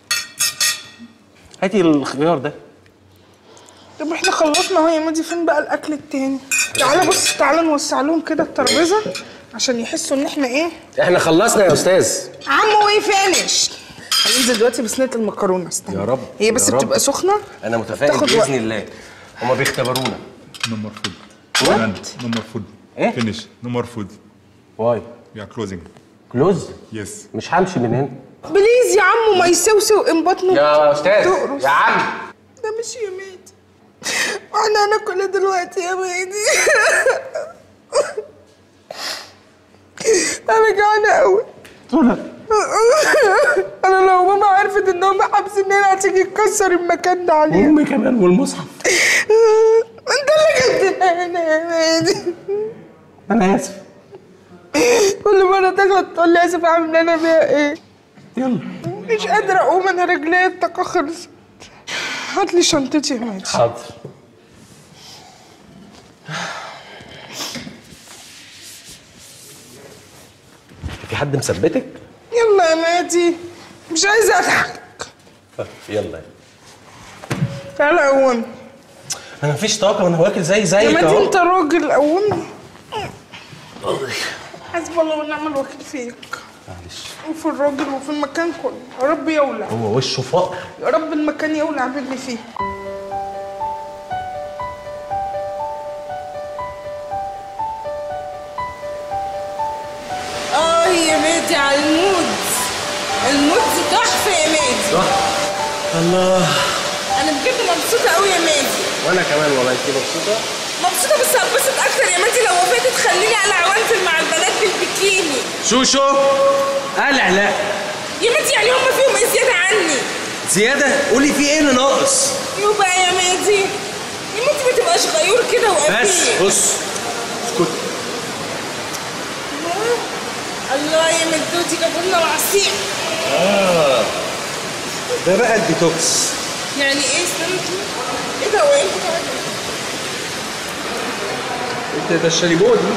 E: هاتي الخيار ده.
A: طب احنا خلصنا اهو يا مادي، فين بقى الاكل التاني؟ تعالى بص، تعالى نوسع لهم كده الترابيزه عشان يحسوا ان احنا ايه؟
E: احنا خلصنا يا استاذ.
A: عمو ايه فينش؟ هننزل دلوقتي بصينيه المكرونه. استنى
E: يا رب
A: هي بس بتبقى سخنه.
E: انا متفائل باذن الله. هما بيختبرونا.
G: نمبر فود. نمبر فود.
D: ايه؟
G: Finish. No more food.
D: واي
G: We are closing.
D: كلوز؟
G: Yes.
D: مش همشي من هنا.
A: بليز يا عمو ما يسوسو ان بطنه
D: يا استاذ
A: تقرص.
D: يا عم
A: ده مش يا ميدي، واحنا هناكل دلوقتي يا ميدي. انا جعانه قوي. انا لو ماما عرفت ان هم حابسيننا هتيجي تكسر المكان ده علينا.
D: امي كمان والمصحف.
A: انت اللي جبتنا هنا يا ميدي.
D: انا اسف.
A: كل مره تغلط تقول لي اسف، اعمل انا بيها ايه؟
D: يلا
A: مش قادره اقوم، انا رجليا الطاقه خلصت. هات لي شنطتي يا ميدي.
D: حاضر.
E: في حد مثبتك؟
A: يلا يا مادي، مش عايزه اضحك.
E: يلا
A: تعالى قومني.
E: انا مفيش طاقه، انا واكل زي زيك
A: يا مادي
E: اهو.
A: انت راجل، قومني. حسب الله ونعم الوكيل فيك.
E: معلش.
A: وفي الراجل وفي المكان كله، يا رب يولع.
E: هو وشه فقر.
A: يا رب المكان يولع باللي فيه. اه يا مادي على المود. المود تحفه يا مادي.
E: صح. الله.
A: انا بجد مبسوطه قوي يا مادي.
E: وانا كمان والله. انت مبسوطه؟
A: مبسوطه بس هتبسط اكتر يا مادي لو وافقت تخليني اقلع وانزل مع البنات بالبيكيني.
E: شوشو قلع. لا
A: يا مادي يعني هم فيهم ايه زياده عني؟
E: زياده؟ قولي في ايه اللي ناقص؟
A: يبقى يا مادي يا مادي ما تبقاش غيور كده وقفيل.
E: بس بص اسكت.
A: الله يا مدوتي جابوا لنا العصير.
E: اه ده بقى الديتوكس.
A: يعني ايه؟ استنى ايه ده؟ هو ايه البتاع ده؟
E: انت ده الشاليبو دي.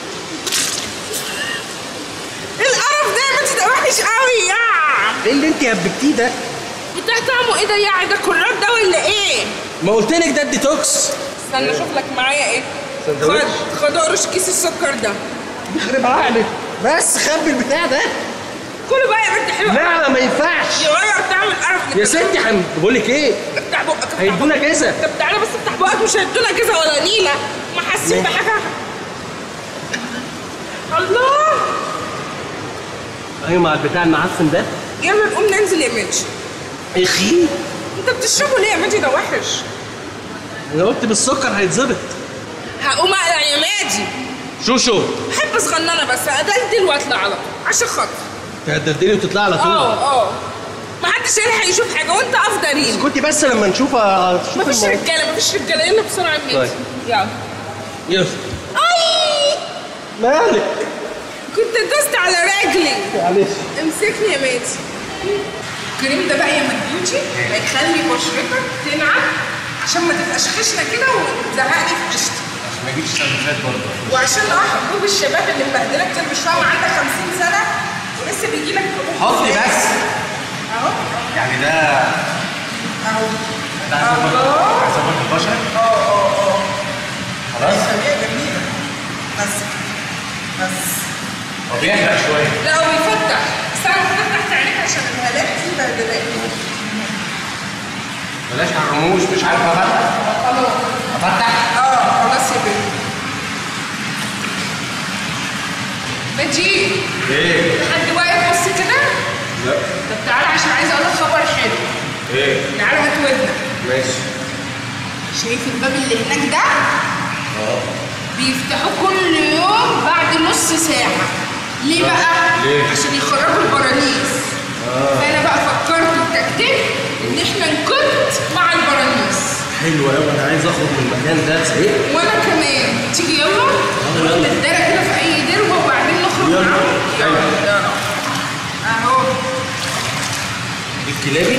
A: ايه القرف ده يا مادي؟ ده وحش قوي يا.
E: ايه اللي انت هببتيه ده؟
A: بتاع طعمه ايه ده يا؟ ده كرات ده ولا ايه؟
E: ما قلت لك ده الديتوكس.
A: استنى اشوف لك معايا ايه.
E: سندوتش؟
A: خد خد اقرش كيس السكر ده.
E: يخرب عقلك. بس خبي البتاع ده.
A: كله بقى يا بنت حلوه.
E: لا ما ينفعش.
A: يغير طعم القرف.
E: يا ستي حم... بقول لك ايه؟
A: افتح بقك.
E: هيدونا جزا.
A: طب تعالى بس افتح بقك. مش هيدونا جزا ولا نيله. ما حاسين بحاجه. الله.
E: ايوه مع البتاع المعفن ده.
A: يلا نقوم ننزل يا ماجي.
E: اخي
A: انت بتشربه ليه يا ماجي؟ ده وحش.
E: انا قلت بالسكر هيتظبط.
A: هقوم اقلع يا ماجي.
E: شوشو
A: احب صغننه بس ادلدل واطلع على طول عشان خاطر.
E: تهددني وتطلع على طول.
A: اه اه ما حدش هيلحق يشوف حاجه وانت افضلين.
E: اسكتي بس لما نشوف هتشوف
A: مفيش
E: الموضوع.
A: رجاله مفيش رجاله. يلا بسرعه يا ماجي.
E: طيب.
A: يلا.
E: يلا.
A: اي
E: مالك؟
A: كنت دوست على رجلي.
E: معلش.
A: امسكني يا ماجي. الكريم ده بقى يا مديوتي هيخلي بشرتك تنعم عشان ما تبقاش خشنه كده وتزهقني في عيشتي.
E: ما يجيش سندوتشات برضه.
A: وعشان اه حبوب الشباب اللي مبهدلك كتير مش فاهم عندك خمسين سنه ولسه بيجي لك حبوب.
E: حطي بس.
A: اهو
E: يعني ده
A: اهو.
E: ده عايز اظبط البشر؟
A: اه اه اه
E: خلاص؟
A: خليها جميله. بس بس
E: هو بيحرق شويه.
A: لا هو بيفتح. بس انا فتحت عينيك عشان الهالات دي بهدلاني.
E: بلاش على الرموش. مش عارف افتح.
A: خلاص
E: افتح؟
A: اه خلاص يا بنتي. ماجي
E: ايه؟
A: حد واقف بص كده؟
E: لا.
A: طب تعالى عشان عايزه اقول لك خبر حلو.
E: ايه؟
A: تعالى هات ودنك.
E: ماشي.
A: شايف الباب اللي هناك ده؟
E: اه.
A: بيفتحوه كل يوم بعد نص ساعة. ليه بقى؟
E: ليه؟
A: عشان يخرجوا البرانيس. آه. فأنا بقى فكرت وتكتيك إن إحنا نكت مع البرانيس.
E: حلو قوي. انا عايز اخرج من المكان ده. زهقت.
A: وأنا كمان. تيجي يلا؟
E: يلا.
A: نتدارى كده في أي دروة وبعدين نخرج
E: يلا.
A: معاهم. يلا يلا. أهو.
E: الكلابي؟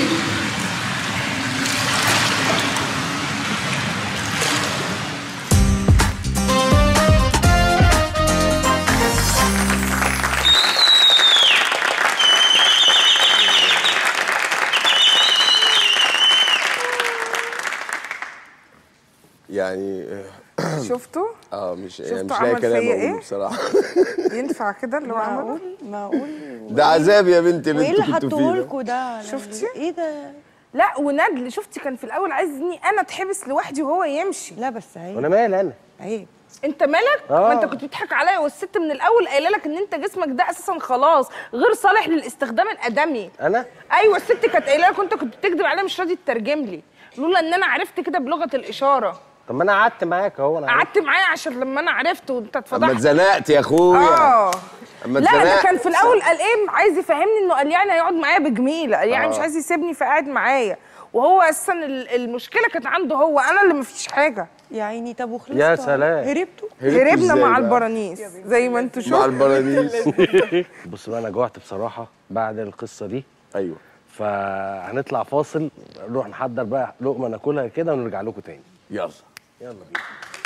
C: يعني
A: شفتوا؟
C: اه مش يعني
A: شفتوا
C: مش لاقي
A: عمل
C: كلام
A: فيا
C: اقوله
A: إيه؟
C: بصراحه.
A: ينفع كده اللي هو عمله؟
B: معقول معقول.
C: ده عذاب يا بنتي اللي
B: وايه اللي
C: انتوا كنتوا فيه
B: حطوه
C: ده.
B: لكم ده؟
A: شفتي؟
B: ايه ده؟
A: لا وندل شفتي كان في الأول عايزني أنا أتحبس لوحدي وهو يمشي.
B: لا بس عيب
D: وانا مالي انا؟
B: عيب.
A: انت مالك؟
D: آه.
A: ما انت كنت بتضحك عليا، والست من الاول قايله لك ان انت جسمك ده اساسا خلاص غير صالح للاستخدام الادمي.
D: انا
A: ايوه الست كانت قايله لك، وانت كنت بتكذب عليا مش راضي تترجم لي، لولا ان انا عرفت كده بلغه الاشاره.
D: طب ما انا قعدت معاك اهو. انا
A: قعدت معايا عشان لما انا عرفت وانت
C: اما
A: اتفضحت.
C: اتزنقت يا اخويا.
A: اه
C: اما
A: لا ده
C: اتزنقت.
A: كان في الاول قال ايه، عايز يفهمني انه قال يعني هيقعد معايا بجميله، قال يعني
C: آه.
A: مش عايز يسيبني فقاعد معايا، وهو اساسا ال- المشكله كانت عنده هو، انا اللي مفيش حاجه.
B: يا عيني. طب وخلصتوا؟
D: يا سلام.
B: هربتوا؟
C: هربتوا
A: هربنا
C: إزاي
A: مع
C: بقى؟
A: البرانيس زي ما انتوا
C: مع
A: شفتوا.
C: البرانيس.
D: بص بقى، انا جوعت بصراحه بعد القصه دي،
C: ايوه
D: فهنطلع فاصل نروح نحضر بقى لقمه ناكلها كده ونرجع لكم تاني.
C: يلا
D: يلا بينا.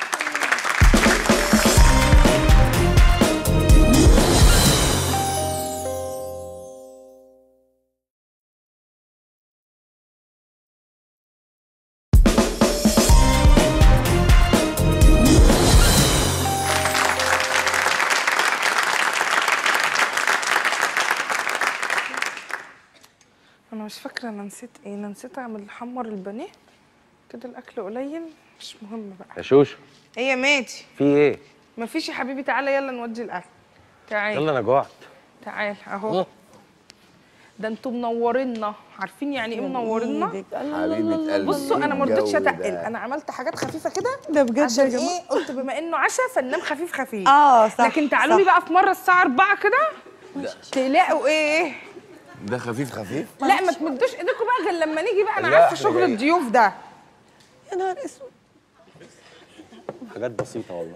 A: انا مش فاكره انا نسيت ايه، انا نسيت اعمل حمر البانيه كده، الاكل قليل مش مهم بقى.
D: يا شوشو
A: ايه يا ماتي؟
D: في ايه؟
A: مفيش يا حبيبي، تعالى يلا نودي الاكل. تعال
D: يلا انا جوعت.
A: تعال اهو. ده انتوا منورينا، عارفين يعني ايه منورينا؟
C: حبيبه قلبي.
A: بصوا انا ما رضيتش
C: الجو
A: اتقل،
C: ده.
A: انا عملت حاجات خفيفه كده
B: ده بجد يا
A: عشان
B: جماعة.
A: ايه، قلت بما انه عشاء فننام خفيف خفيف.
B: اه صح.
A: لكن تعالوا لي
B: صح.
A: بقى في مره الساعه أربعة كده تلاقوا ايه.
C: ده خفيف خفيف.
A: لا ما تمدوش ايديكم بقى غير لما نيجي بقى، انا
C: لا،
A: عارفه
C: إحنا
A: شغل
C: جايين.
A: الضيوف ده.
B: يا نهار اسود.
D: حاجات بسيطه والله.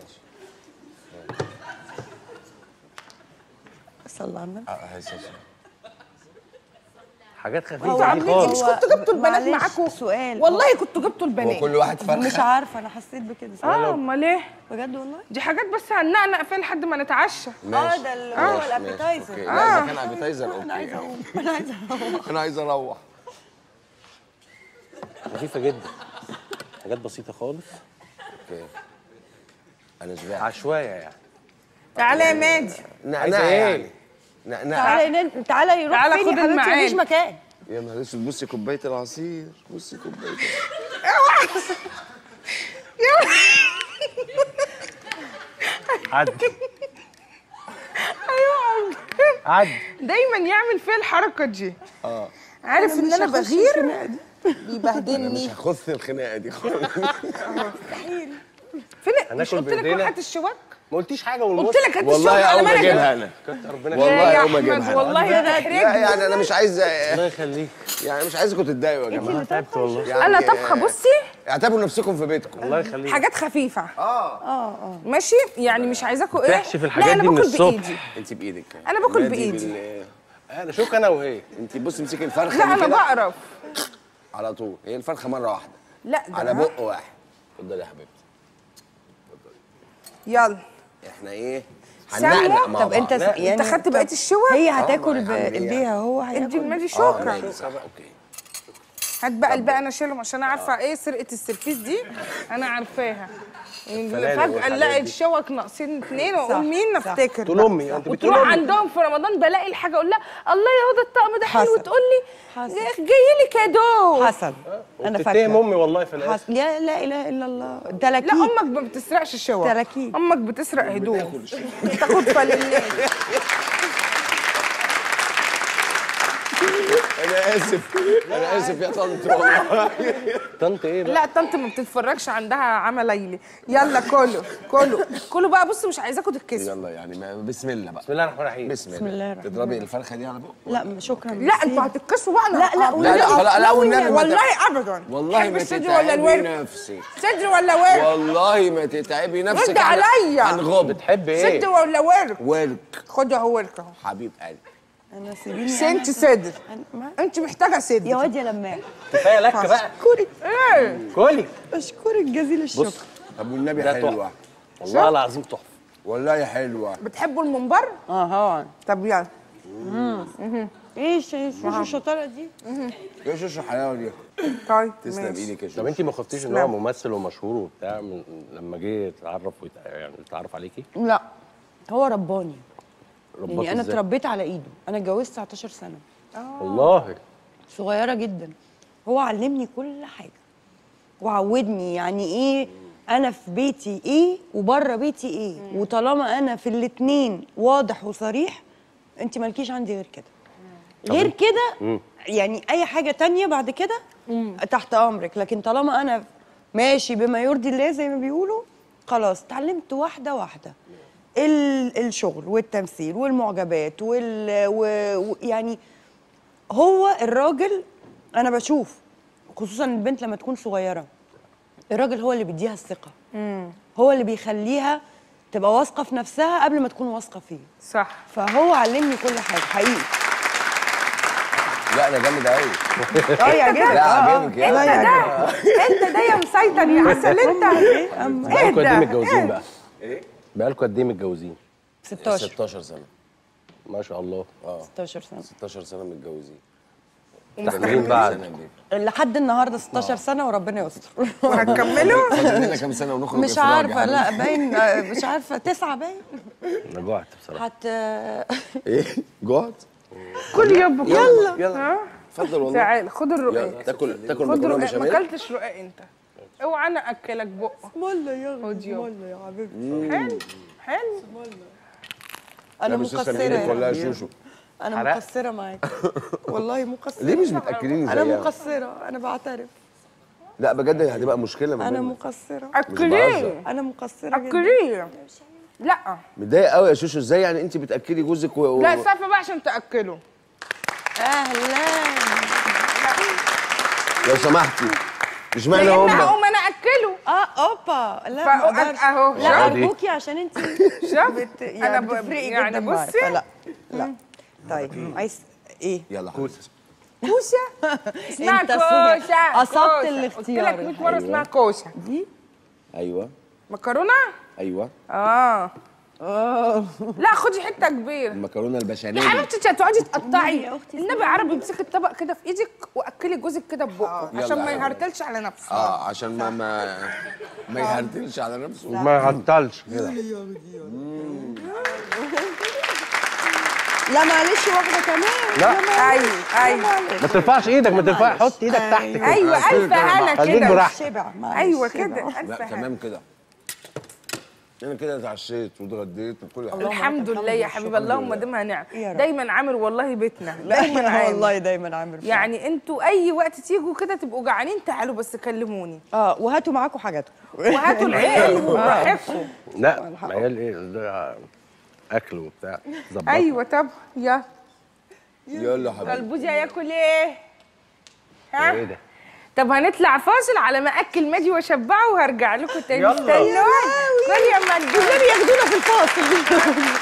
B: صلى على النبي.
D: حاجات
A: انتوا
D: خفيفه دي
A: عاملين ايه؟ مش
D: خالص.
A: كنتوا جبتوا البنات
B: معلش،
A: معاكم؟
B: سؤال.
A: والله كنتوا جبتوا البنات.
C: وكل واحد فرخه.
B: مش عارفه، انا حسيت بكده.
A: اه امال ايه؟
B: بجد والله.
A: دي حاجات بس هننقنق فيها لحد ما نتعشى.
B: اه ده اللي هو الابيتايزر.
C: اوكي. لا اذا كان ابيتايزر اوكي.
B: انا عايزه اقوم. انا عايزه اروح.
C: انا عايز اروح.
D: خفيفه جدا، حاجات بسيطه خالص.
C: اوكي انا شبعت.
D: عشوائيه يعني.
A: تعالى يا مادي.
C: نعناع
D: إيه؟
C: يعني. نعناع.
B: تعالى ين- تعالى يروح
A: تعالى
B: فين
A: خد
B: يا حبيبتي؟
A: المعاد.
B: مفيش مكان.
C: يا نهار اسود، بصي كوبايه العصير، بصي كوبايه.
D: عدي عدي.
A: دايما يعمل فيها الحركه دي.
C: اه
A: عارف ان انا بغير
C: انا
A: بيبهدلني.
C: مش هخث الخناقه دي خالص.
A: فين مش
D: هناكل
A: قلت لك
D: بإيدينا؟
A: روح هات الشواك؟
D: ما قلتش حاجه والمص.
A: قلت لك هات
C: والله
A: الشواك على
C: اقوم
A: مالك.
C: اجيبها انا.
D: كتر ربنا
C: والله
A: يا
C: اقوم
A: احمد
C: اجيبها.
A: والله
C: لا
A: بتحرجني.
C: يعني انا مش عايز،
D: الله يخليك.
C: يعني مش عايزكم تتضايقوا يا جماعه.
D: تعبت والله.
C: يعني
A: انا طبخه بصي
C: اعتبروا نفسكم في بيتكم.
D: الله يخليك.
A: حاجات خفيفه.
C: اه
B: اه
A: ماشي يعني مش عايزاكم ايه.
D: تحشي في الحاجات
A: لا انا
D: دي من
A: باكل
D: الصبح.
A: بايدي.
C: انت بايدك.
A: أنا باكل
C: مادي
A: بإيدي.
C: بال-
D: انا شوف انا وايه.
C: انت بصي امسكي الفرخه
A: لا
C: دي
A: انا
C: كده
A: بقرف.
C: على طول. هي الفرخه مره واحده
A: لا ده
C: على
A: أنا-
C: بق واحد. اتفضلي يا حبيبتي.
A: يلا
C: احنا ايه؟
A: سمو.
C: هننقنق مع
B: طب
C: بعض.
B: انت س-
C: لا.
B: يعني
A: انت خدت بقيه الشوك.
B: هي
C: آه،
B: هتاكل
C: ما هي عامل إيه
B: بايديها، هو
A: ادي
B: هياكل.
A: المادي
C: اه
A: شكرا.
C: ماشي، اوكي.
A: هات بقى الباقي انا اشيلهم عشان انا عارفه ايه سرقه السرفيس دي، انا عارفاها.
D: الفلانة
A: فجاه
D: والحاجات
A: نلاقي
D: دي.
A: الشوك ناقصين اتنين
B: صح،
A: واقول مين
B: صح.
A: نفتكر
D: تقول
A: بقى.
D: امي انت بتقول
A: وتروح
D: امي.
A: عندهم في رمضان بلاقي الحاجه اقول لها الله يا هدى الطقم ده حلو،
B: حصل.
A: تقول لي
B: حصل.
A: جاي لي كادو.
B: حصل. انا
D: بتتهم
B: فاكره.
D: امي والله في الاخر.
B: حصل. لا لا اله الا الله.
A: لا
B: تلاكيك.
A: امك ما بتسرقش الشوك،
B: تراكيب.
A: امك بتسرق هدوم، بتاخد فلنات.
C: انا اسف انا اسف يا طنط والله.
D: طنط ايه بقى؟
A: لا طنط ما بتتفرجش، عندها عمى ليلي. يلا كلوا كلوا كلوا بقى. بصوا مش عايزاكم تتكسفوا.
C: يلا يعني ما- بسم الله بقى.
D: بسم الله الرحمن الرحيم.
C: بسم الله.
B: بسم الله الرحمن
C: تضربي الفرخه دي على بق.
B: لا شكرا.
A: لا انتوا هتتكسفوا بقى. أنا
B: لا لا
A: هقطع.
C: لا لا خلاص لا والنبي ما ت-
A: والله ابدا.
C: والله
A: تحب
C: ما
A: الصدر ولا
C: تتعبي
A: الورك؟
C: نفسك.
A: صدر ولا ورك؟
C: والله ما تتعبي نفسك.
A: رد
C: هن-
A: عليا.
C: هنغب.
D: بتحب ايه؟
A: صدر ولا ورك؟
C: ورك.
A: خد اهو ورك اهو.
C: حبيب قلبي.
B: انا سيبيني.
A: بس انت صدر،
B: أنا- ما-
A: انت محتاجه صدر.
B: يا واد يا لماح.
D: كفايه لك بقى.
B: اشكرك.
A: ايه
D: كلي.
B: اشكرك جزيل الشكر.
D: بص
C: طب والنبي
D: ده
C: حلوه.
D: تحفه والله العظيم تحفه.
C: والله حلوه.
A: بتحبوا المنبر؟
B: اه
A: طب يلا.
B: ايه الش- شوشو الشطاره دي؟
C: ايه شوشو الحلاوه دي؟
A: طيب
C: تسلم
A: ماشي.
C: ايدك يا شوشو.
D: طب انت ما خفتيش ان هو ممثل ومشهور وبتاع من لما جه يتعرف ويت... يعني يتعرف عليكي؟
B: لا هو رباني.
D: رباك
B: يعني انا
D: إزاي؟
B: اتربيت على ايده. انا اتجوزت تسعتاشر سنه،
D: والله
B: صغيره جدا. هو علمني كل حاجه وعودني يعني ايه انا في بيتي ايه وبره بيتي ايه، وطالما انا في الاتنين واضح وصريح انت مالكيش عندي غير كده. غير كده يعني اي حاجه تانية بعد كده تحت امرك، لكن طالما انا ماشي بما يرضي الله زي ما بيقولوا خلاص. اتعلمت واحده واحده الشغل والتمثيل والمعجبات وال و... يعني هو الراجل انا بشوف خصوصا البنت لما تكون صغيره، الراجل هو اللي بيديها الثقه، هو اللي بيخليها تبقى واثقه في نفسها قبل ما تكون واثقه فيه.
A: صح.
B: فهو علمني كل حاجه حقيقي.
C: لا ده جامد قوي.
B: اه يعجبك.
C: لا عجبك
A: انت ده انت ده يا مسيطر يا عسل انت.
D: بقالكوا قد ايه متجوزين بقى؟ ايه؟ بقالكوا قد ايه متجوزين؟
B: ستاشر
C: ستاشر سنه.
D: ما شاء الله.
C: اه
B: ستاشر سنه.
C: ستاشر سنه متجوزين.
D: مستحملين بعد
B: لحد النهارده ستاشر سنه وربنا يستر.
A: وهتكملوا؟
C: فاضل لنا كام سنه ونخرج
B: مش عارفه، لا باين مش عارفه تسعه باين.
D: انا جوعت بصراحه.
B: هت
C: ايه جوعت؟
A: كل يوم
C: يلا يلا اتفضل والله.
A: تعال خد الرقاق.
C: يلا تاكل تاكل
A: خد
C: مكرونه
A: الرقاق. ما
C: بشاميل.
A: اكلتش رقاق انت. اوعى انا اكلك بقه.
B: والله يا
A: خد يوم.
B: والله يا حبيبتي.
A: حلو حلو.
B: انا مقصره يا
C: ولا
B: ربي.
C: شوشو.
B: انا مقصره معاك والله مقصره.
C: ليه مش بتاكليني
B: انا
C: زيها؟
B: مقصره، انا بعترف.
C: لا بجد هتبقى مشكله ما
B: انا
C: بيننا.
B: مقصره.
A: اكليه
B: انا مقصره جدا.
A: اكليه. لا
C: متضايق قوي يا شوشو. ازاي يعني انت بتاكلي جوزك و... و...
A: لا سافه بقى عشان تاكله.
B: اهلا.
C: لو سمحتي مش معنى
A: لان
C: هم
A: هقوم انا اكله.
B: اه اوبا لا
A: فأ-
B: ما أقدرش.
A: اهو
B: لا
A: شوف.
B: ارجوكي عشان انت
A: شوف
B: بت...
A: انا
B: يعني
A: ب-
B: بتفرقي
A: يعني
B: جدا معايا،
A: بصي.
B: فلا لا. طيب عايز ايه؟
C: يلا كوسه.
A: كوسه اسمها
B: أنت
A: كوسه.
B: أصبت
A: كوسة.
B: الاختيار.
A: قلت لك مية مره اسمها كوسه.
B: دي
C: ايوه
A: مكرونه؟
C: ايوه
A: اه اه لا خدي حته كبيره.
C: المكرونه
A: يا
C: البشاميل.
A: حبيبتي انت هتقعدي تقطعي.
B: يا أختي
A: النبي عربي امسكي الطبق كده في ايدك واكلي جوزك كده ببقه
C: يلا
A: عشان ما
C: يا
A: يهرتلش على نفسه.
C: اه عشان ما ما ما يهرتلش على نفسه.
D: ما يعطلش كده.
B: لا معلش واحده كمان.
D: لا.
A: ايوه ايوه
D: ما ترفعش ايدك، ما ترفعش، حط ايدك تحت كده.
A: ايوه الف هنا
D: خليك
A: كده.
D: براحتك.
B: شبع معلش.
A: ايوه
B: شبع.
A: كده
C: لا
A: الف هنا.
C: تمام كده. انا كده اتعشيت واتغديت وكل حاجه.
A: الحمد لله يا حبيبي اللهم ديمها نعم.
B: يا رب.
A: دايما عامر والله بيتنا
B: لا
A: دايما عامر.
B: والله دايما عامر.
A: يعني انتوا اي وقت تيجوا كده تبقوا جعانين تعالوا بس كلموني
B: اه وهاتوا معاكم حاجاتكم.
A: وهاتوا العيال وراحتكم.
D: لا عيال ايه ده اكل وبتاع ظبط.
A: ايوه طب يلا
C: يلا يا حبيبي.
A: البوزي هياكل ايه؟ ها؟
D: ايه ده؟
A: طب هنطلع فاصل على ما اكل ماجي واشبعه وهرجع لكم تاني.
D: يلا.
A: استنوني كل يا ماجي.
B: دول ياخدونا في الفاصل.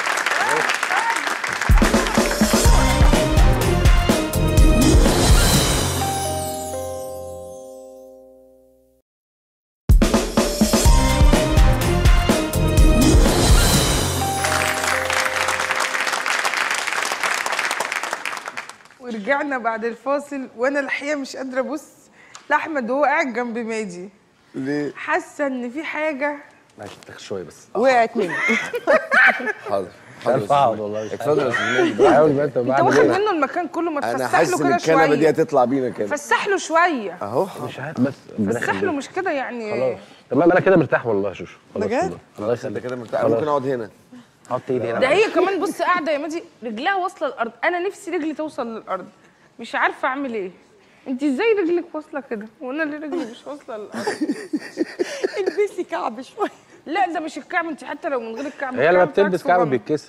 A: ورجعنا بعد الفاصل وانا الحقيقه مش قادره ابص لاحمد وهو قاعد جنب ماجي.
C: ليه؟
A: حاسه ان في حاجه
D: ماشي تاخد شويه بس.
B: وقعت مني.
C: حاضر
D: مش عارف اقعد والله. مش
C: اتفضل يا
D: عارف.
C: استاذ ماجد.
D: حاول بقى انت
A: انت
D: بعد
A: واخد
D: كده.
A: منه المكان كله. ما
C: انا
A: تفسح
C: حاسس
A: له
C: ان
A: كده
C: الكنبه دي
A: شويه.
C: هتطلع بينا كده.
A: فسح له شويه.
C: اهو
D: مش عارف بس ربنا
A: فسح له
D: يخليك.
A: مش كده يعني.
D: خلاص تمام انا كده مرتاح والله يا شوشو. خلاص
B: بجد؟
D: والله. الله
C: انت
D: يخليك
C: كده مرتاح.
D: خلاص.
C: ممكن اقعد هنا.
D: حط ايدي هنا.
A: ده هي كمان بص قاعده يا ماجي رجلها واصله للارض. انا نفسي رجلي توصل للارض مش عارفه اعمل ايه. انت ازاي رجلك واصله كده وانا اللي رجلي مش واصله للارض؟
B: البسي كعب شويه.
A: لا ده مش الكعب. انت حتى لو من غير الكعب
D: هي لما
A: الكعب بتاعك
D: بتلبس كعب
A: صغنن.
D: بيتكسر.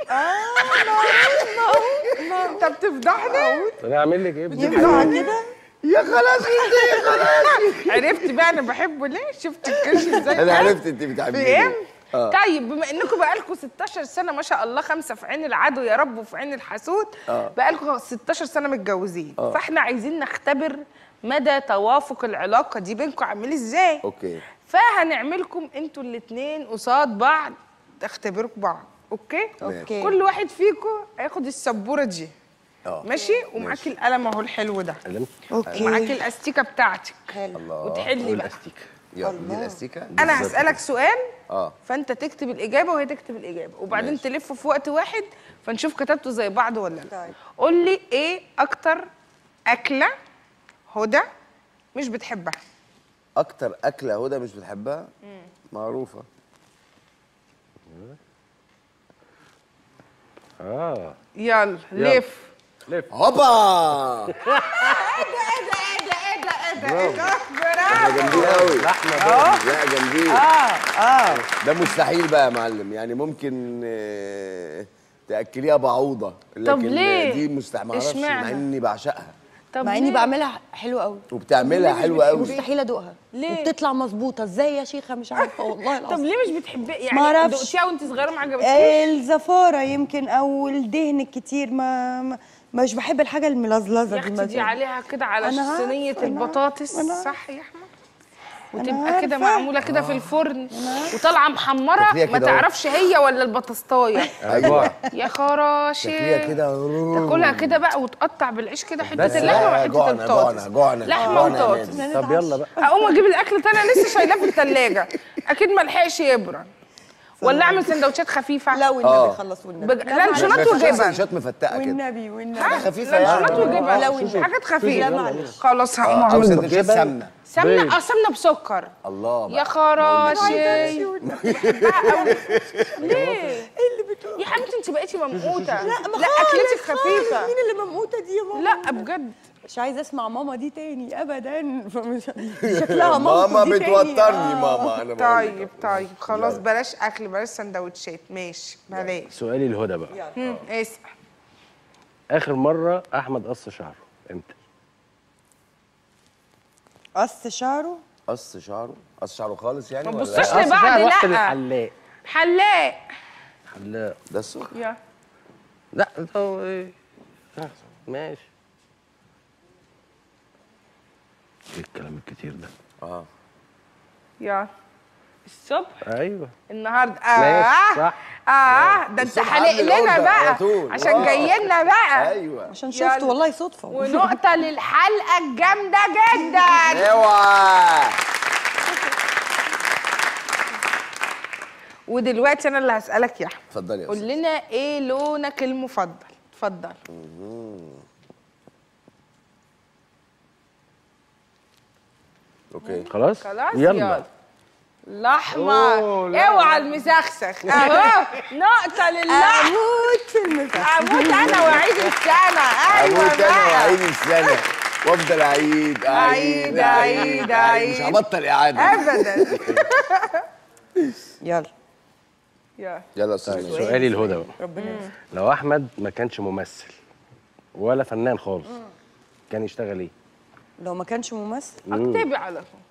A: انت بتفضحني.
D: انا اعمل لك ايه؟
B: ينفع كده؟
C: يا خلاص انت يا خلاص.
A: عرفت بقى انا بحبه ليه؟ شفت الكرش ازاي؟
C: انا عرفت انت بتعملي ايه.
A: فهم؟ طيب بما انكم بقالكم ستاشر سنه ما شاء الله، خمسه في عين العدو يا رب وفي عين الحسود. بقالكم ستاشر سنه متجوزين. فاحنا عايزين نختبر مدى توافق العلاقه دي بينكم عامل ازاي.
C: اوكي.
A: فهنعملكم انتوا الاثنين قصاد بعض تختبروا بعض. اوكي؟
B: اوكي.
A: كل واحد فيكم هياخد السبوره دي.
C: اه
A: ماشي؟ ومعاكي القلم اهو الحلو ده.
B: اوكي.
A: ومعاكي الاستيكه بتاعتك.
C: الله.
A: وتحلي بقى.
D: والاستيكه.
C: يلا دي الاستيكه.
A: انا هسالك سؤال
C: اه
A: فانت تكتب الاجابه وهي تكتب الاجابه وبعدين
C: ماشي.
A: تلفوا في وقت واحد فنشوف كتبتوا زي بعض ولا لا.
B: طيب.
A: قول لي ايه اكتر اكله هدى مش بتحبها؟
C: اكتر اكله هدى مش بتحبها؟ معروفه.
D: اه
A: يلا لف.
C: هوبا.
A: ايه ده ايه ده ايه ده ايه ده ايه ده
C: احنا
A: برافو.
C: جامدين قوي.
D: لحمه
C: لا جامدين.
B: اه اه
C: ده مستحيل بقى يا معلم، يعني ممكن آه، تاكليها بعوضه، لكن
A: ليه؟
C: دي مستحيل، ما اعرفش، مع
A: اشمعنى؟
C: اني بعشقها
A: طب
B: مع اني
A: ليه؟
B: بعملها حلوه قوي
C: وبتعملها حلوه قوي.
B: مستحيل ادوقها
A: ليه؟
B: وبتطلع مظبوطه ازاي يا شيخه مش عارفه والله
A: طب
B: العظيم.
A: ليه مش بتحبي يعني؟
B: معرفش.
A: دقتيها وانت صغيره ما عجبتكيش؟
B: الزفاره يمكن او الدهن الكتير، ما, ما مش بحب الحاجه الملزلزه
A: يا
B: دي
A: اختي دي
B: مثلا.
A: عليها كده على
B: أنا عارفة،
A: صينيه
B: أنا
A: البطاطس،
B: عارفة، أنا
A: صح يا احمد؟
B: أنا
A: وتبقى كده
B: عارفة.
A: معموله كده في الفرن وطالعه محمره،
C: تاكليها
A: ما
C: كده أهو.
A: تعرفش هي ولا البطاطايه.
C: ايوه
A: يا خراشي.
C: تاكليها كده.
A: تاكلها كده بقى وتقطع بالعيش كده حته
D: بس
A: اللحمه
C: آه،
A: وحته
C: جوعنا،
A: البطاطس.
C: جوعنا، جوعنا،
A: لحمه
C: جوعنا يا
A: وبطاطس.
C: نادي.
D: طب يلا بقى.
A: اقوم اجيب الاكل تاني، انا لسه شايلاه في الثلاجه، اكيد ما لحقش يبرد. ولا اعمل سندوتشات خفيفه؟
B: لا والنبي
C: آه.
B: خلص والنبي.
A: بج... لانشونات وجبن.
C: سندوتشات مفتقه كده.
B: والنبي والنبي
A: ها؟
C: خفيفة
A: لانشونات
C: يعني.
A: وجبن.
B: لا والنبي.
A: حاجات خفيفه.
B: معلش.
A: خلاص هقوم
C: او
A: اعمل
C: سندوتشات سمنه.
A: سمنه، اه سمنه بسكر.
C: الله بقى.
A: يا خراشي. بحبها قوي. ليه؟ ايه اللي بتقول؟ يا حبيبتي انت بقيتي ممقوته. لا
B: ما
A: لا اكلتك خفيفه.
B: مين اللي ممقوته دي يا ماما؟
A: لا بجد.
B: مش عايزه اسمع ماما دي تاني ابدا. فمش شكلها
C: ماما
B: ماما دي تاني.
C: بتوترني
B: آه.
C: ماما، انا بقول لك.
A: طيب طيب خلاص بلاش اكل، بلاش سندوتشات، ماشي بلاش.
D: سؤالي الهدى بقى.
A: هم، اسال.
D: اخر مره احمد قص شعره امتى؟
B: قص شعره.
C: قص شعره، قص شعره خالص يعني
A: ما
C: ولا؟
A: تبصش
D: قص
A: لبعض،
D: شعره رحت
A: لا.
D: للحلاق.
A: حلاق.
D: حلاق.
C: ده السكر.
A: يا
D: لا انت هو ايه؟ ماشي. ايه الكلام الكتير ده؟
C: اه
A: يا الصبح
D: ايوه
A: النهارده
D: ماشي،
A: اه
D: صح.
A: اه ده انت
C: الصبح
A: حالق
C: قبل
A: لنا
C: الأوردر
A: بقى
C: على طول.
A: عشان
C: آه.
A: جاي لنا بقى.
C: ايوه.
B: عشان
A: يلا.
B: شفت والله صدفه.
A: ونقطة للحلقة الجامدة جدا.
C: اوعى.
A: ودلوقتي أنا اللي هسألك يا أحمد.
C: اتفضلي يا
A: قول
C: استاذ.
A: لنا إيه لونك المفضل؟ اتفضل.
C: اوكي.
D: خلاص
A: خلاص
D: يلا.
A: يلا. الأحمر. اوعى المسخسخ أهو. نقطة لله.
B: اموت في المسخ.
A: أموت أنا وأعيد السنة. أيوه
C: اموت انا
A: بقى.
C: واعيد السنه وافضل اعيد
A: أعيد، أعيد، أعيد.
C: مش هبطل اعاده.
A: أبدا.
B: يلا
A: يلا.
C: يلا يا استاذ.
D: سؤالي الهدى بقى.
B: ربنا يستر.
D: لو احمد ما كانش ممثل ولا فنان خالص كان يشتغل ايه؟
B: لو ما كانش ممثل
A: اكتبي على طول.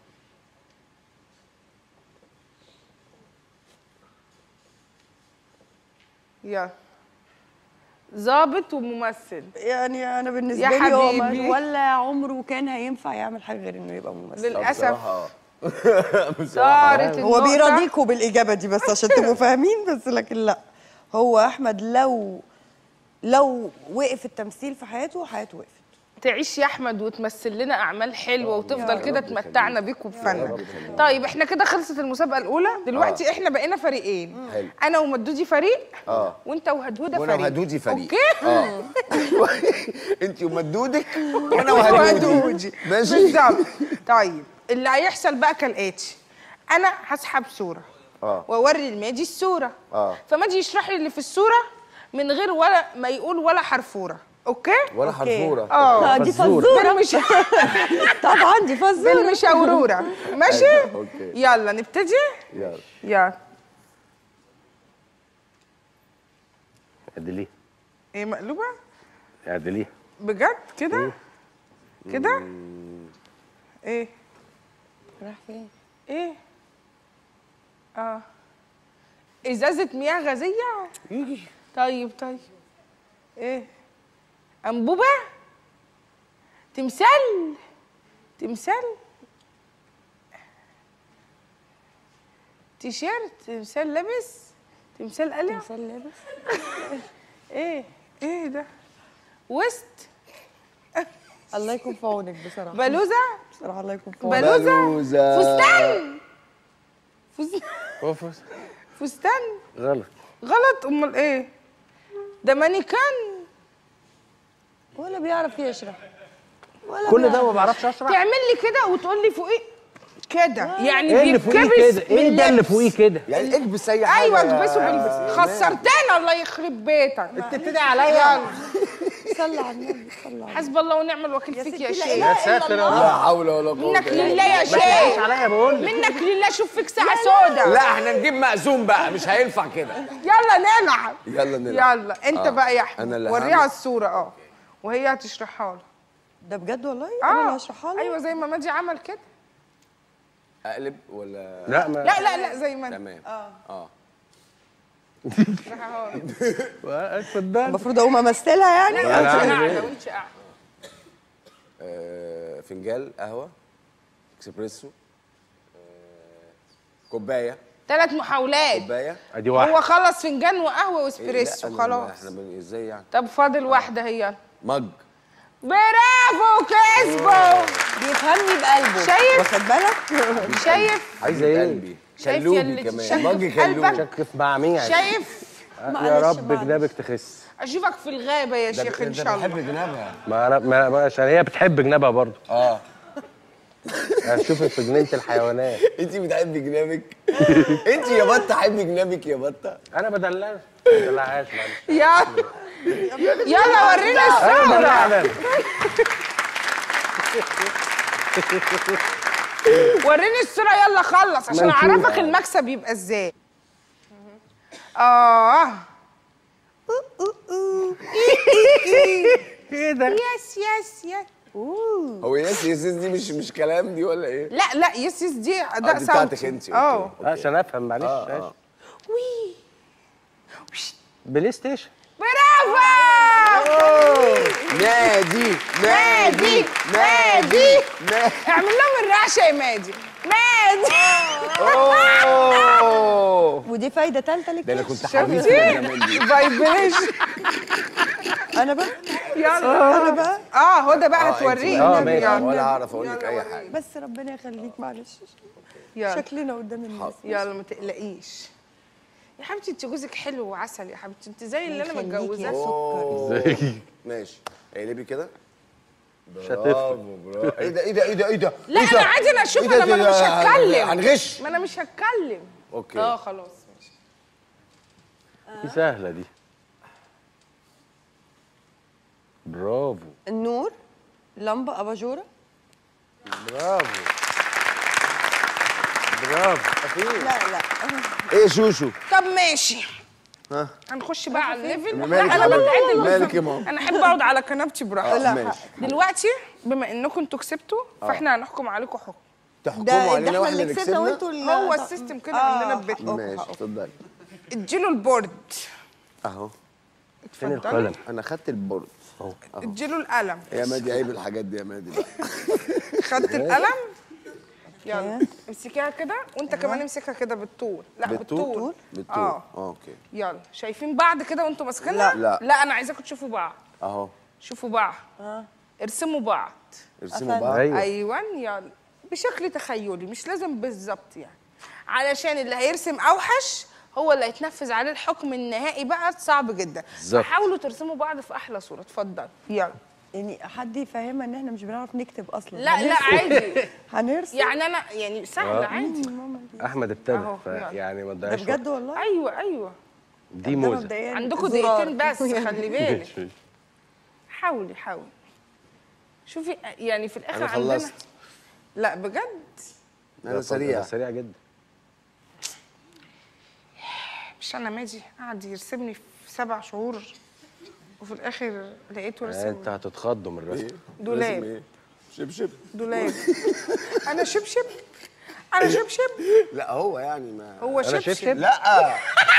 A: يلا. ظابط وممثل.
B: يعني انا بالنسبه
A: يا
B: لي هو ما-
A: حبيبي.
B: ولا عمره كان هينفع يعمل حاجه غير انه يبقى ممثل.
A: للأسف
C: بصراحة.
A: صارت
B: هو
A: النقطة.
B: بيراضيكوا بالاجابه دي بس عشان تبقوا فاهمين، بس لكن لا، هو احمد لو لو وقف التمثيل في حياته حياته وقفت.
A: تعيش يا احمد وتمثل لنا اعمال حلوه وتفضل كده تمتعنا بيك وبفنك. طيب احنا كده خلصت المسابقه الاولى، دلوقتي احنا بقينا فريقين.
C: حلو.
A: انا ومدودي فريق
C: اه.
A: وانت وهدهوده
C: وانا
A: فريق.
C: وهدودي فريق.
A: اوكي.
C: اه. انت ومدودك وانا وهدودي.
A: وهدودي
C: ماشي.
A: بالظبط. طيب اللي هيحصل بقى كالاتي، انا هسحب صوره
C: اه.
A: واوري الماجي الصوره،
C: اه.
A: فماجي يشرح لي اللي في الصوره من غير ولا ما يقول ولا حرفوره. اوكي.
C: ولا حرفوره.
A: اه
B: لا دي فزوره
A: بالمش...
B: طبعا دي فزوره.
A: بالمشاوروره. ماشي.
C: أيوة، أوكي.
A: يلا نبتدي.
C: يلا.
A: يلا.
D: اعدليه
A: ايه مقلوبه
D: اعدليه.
A: بجد كده كده. ايه
B: راح فين؟
A: ايه اه ازازه مياه غازيه. طيب طيب. ايه انبوبه. تمثال. تمثال. تيشيرت. تمثال لابس. تمثال قلع.
B: تمثال لابس.
A: ايه ايه ده. وسط.
B: الله يكون في عونك بصراحه.
A: بلوزه.
B: بصراحه الله يكون في عونك.
A: بلوزه.
C: بلوزة.
A: فستان. فستان.
D: اوفس.
A: فستان.
D: غلط.
A: غلط. امال ايه ده؟ مانيكان.
B: ولا بيعرف يشرح ولا
D: كل
B: بيعرف.
D: ده ما بعرفش اشرح.
A: تعمل لي كده وتقول لي فوقيه كده يعني
E: ايه اللي فوقيه
A: بيتكبس
E: كده؟ ايه ده اللي
A: باللبس.
E: فوقيه كده؟
C: يعني اكبس اي حاجه.
A: ايوه اكبسه باللبس. خسرتنا الله يخرب بيتك.
C: تبتدي عليا.
A: يلا
B: صلى على النبي صلى على
A: حسب الله ونعم الوكيل فيك يا شيخ.
E: يا ساتر يا
C: لا
E: رب.
C: حول ولا قوه
A: منك
C: إلا
A: لله يا
E: ما تحكيش
A: شيخ.
E: عليا بقول لك.
A: منك لله شوف فيك ساعه سودا.
C: لا احنا نجيب مأذون بقى، مش هينفع كده.
A: يلا نلعب.
C: يلا نلعب.
A: يلا انت
C: آه.
A: بقى يا
C: أنا
A: احمد
C: اللي
A: وريها
C: هعمل.
A: الصوره اه وهي هتشرحها له.
B: ده بجد والله؟ انا اللي هشرحها له؟
A: ايوه زي ما ماجي عمل كده.
C: اقلب ولا
E: لا ما
A: لا لا لا زي ما انت.
C: تمام. اه اه
A: اشرحها له.
E: اتفضل.
B: المفروض اقوم امثلها يعني؟
A: لا
E: أنا
A: وانت
E: عامل
A: قاعده
E: إيه؟
A: وانت قاعده.
C: آه، فنجان قهوه اكسبريسو، آه، كوبايه
A: ثلاث محاولات.
C: كوبايه.
E: ادي واحد.
A: هو خلص فنجان وقهوه
C: إيه،
A: واسبريسو
C: لا، أنا-
A: خلاص.
C: احنا بن- ازاي يعني؟
A: طب فاضل واحده هي.
C: مج.
A: برافو كسبوا.
B: بيفهمني بقلبه.
A: شايف؟
B: واخد بالك؟
A: شايف؟
E: عايزه ايه؟
C: قلبي
A: شايف
C: كلوبي
A: يلي
C: كمان
A: تشكك
C: مج
A: في قلبك؟
C: كلوبي.
E: شكف مع مين يعني؟
A: شايف؟
E: يا
B: معلش،
E: رب
B: معلش.
E: جنابك تخس.
A: اشوفك في الغابه يا شيخ ان شاء
C: بحب
A: الله.
C: جنابها.
E: ما انا ما ما- عشان هي بتحب جنابها برضه.
C: اه
E: هشوفك في جنينه الحيوانات.
C: انت بتحبي جنابك؟ انت يا بطه حبي جنابك يا بطه.
E: انا بدلعش ما بدلعهاش معلش.
A: يلا يلا ورينا
E: انا
A: الصوره.
E: بدلعها.
A: وريني الصوره يلا خلص عشان
E: ما نشوف.
A: اعرفك المكسب يبقى ازاي. اه
E: ايه ده؟
A: يس يس يس.
C: هو ياس ياس دي مش مش كلام دي ولا ايه؟
A: لا لا يس يس دي
C: آه،
A: اداء
C: دي بتاعتك
A: صوتي.
C: انت.
A: اه
C: أوكي.
E: عشان افهم معلش.
C: آه،
E: ماشي.
C: آه.
A: وي
E: بلاي ستيشن.
A: برافو.
C: نادي
A: مادي مادي اعمل لهم الرعشه يا مادي. مادي.
C: اوه
B: ودي فايده ثالثه لك.
C: ده انا كنت
A: شفتي؟
C: حريف في الجمال دي.
A: فايبريشن.
B: انا بقى
A: يلا
B: انا بقى
A: اه هدى بقى
C: آه، أنت
A: هتوريك.
E: آه،
C: بقى.
E: ماشي.
A: يلا.
C: ولا هعرف اقول لك
A: يلا
C: اي
A: وريني.
C: حاجه.
B: بس ربنا يخليك معلش.
A: يلا
B: شكلنا قدام الناس.
A: يلا ما تقلقيش يا حبيبتي. انت جوزك حلو وعسل يا حبيبتي. انت زي اللي انا
B: يخليكي يا
A: متجوزاه.
B: سكر.
E: ازاي؟
C: ماشي اقلبي كده.
E: مش هتفرق.
C: برافو برافو. ايه ده ايه ده ايه ده ايه ده؟
A: لا
C: إيه ده؟
A: انا عادي انا اشوف.
C: إيه ده؟
A: انا ما انا
C: ده-
A: مش هتكلم.
C: هنغش.
A: ما انا مش هتكلم.
C: اوكي
A: اه خلاص ماشي.
E: دي سهله دي. برافو
B: النور، لمبه اباجوره.
E: برافو برافو.
B: لا لا
C: ايه شوشو؟
A: طب ماشي.
C: ها
A: هنخش بقى على الليفل. لا
C: مالك
A: انا
C: يا ماما؟
A: بتعدل.
C: مالك يا ماما؟
A: انا احب اقعد على كنبتي براحتي.
C: آه، ماشي.
A: دلوقتي بما انكم انتوا كسبتوا فاحنا هنحكم عليكم حكم.
C: تحكموا
B: ده ده
C: علينا
B: احنا
C: واحنا
B: اللي
C: اللي
B: كسبنا
C: كسبنا.
B: وانتوا اللي
A: هو السيستم كده عندنا في بيتنا.
C: ماشي اتفضلي.
A: اديله البورد.
C: اهو
E: فين
A: اتفضلي.
E: القلم؟
C: انا خدت البورد.
A: اديله القلم.
C: يا مادي عيب الحاجات دي يا مادي.
A: خدت القلم. يلا امسكيها كده وانت كمان امسكها كده بالطول. لا بالطول.
C: بالطول بالطول
A: اه
C: اه اوكي
A: يلا شايفين بعض كده وانتوا ماسكينها؟
C: لا. لا.
A: لا انا عايزاكم تشوفوا بعض.
C: اهو
A: شوفوا بعض. ارسموا بعض.
C: ارسموا
B: أفهم.
C: بعض.
E: ايوه
A: ايوه يلا بشكل تخيلي مش لازم بالظبط يعني علشان اللي هيرسم اوحش هو اللي هيتنفذ عليه الحكم النهائي بقى صعب جدا.
E: بالظبط.
A: حاولوا ترسموا بعض في احلى صوره. اتفضل يلا.
B: يعني حد يفهمها ان احنا مش بنعرف نكتب اصلا.
A: لا لا عادي
B: هنرسم.
A: يعني انا يعني سهله عادي.
E: احمد ابتدى
A: أهو، يلا.
E: يعني ما
B: ده
E: تضيعش
B: بجد والله.
A: ايوه ايوه
E: دي
B: ده
E: موزه.
B: مبدئياً
A: عندكم
B: زرار.
A: دقيقتين بس خلي بالك. حاولي حاولي شوفي يعني في الاخر
C: انا
A: عندنا.
C: خلصت.
A: لا بجد
C: انا سريع.
E: سريع جدا.
A: مش انا ماجي قعد يرسمني في سبع شهور وفي الاخر لقيته رسم
E: انت هتتخضوا من الرسم.
A: دولاب.
C: لازم ايه؟ شبشب.
A: دولاب. انا شبشب. انا شبشب.
C: لا هو يعني ما
A: هو
E: أنا
A: شبشب.
E: شبشب؟
C: لا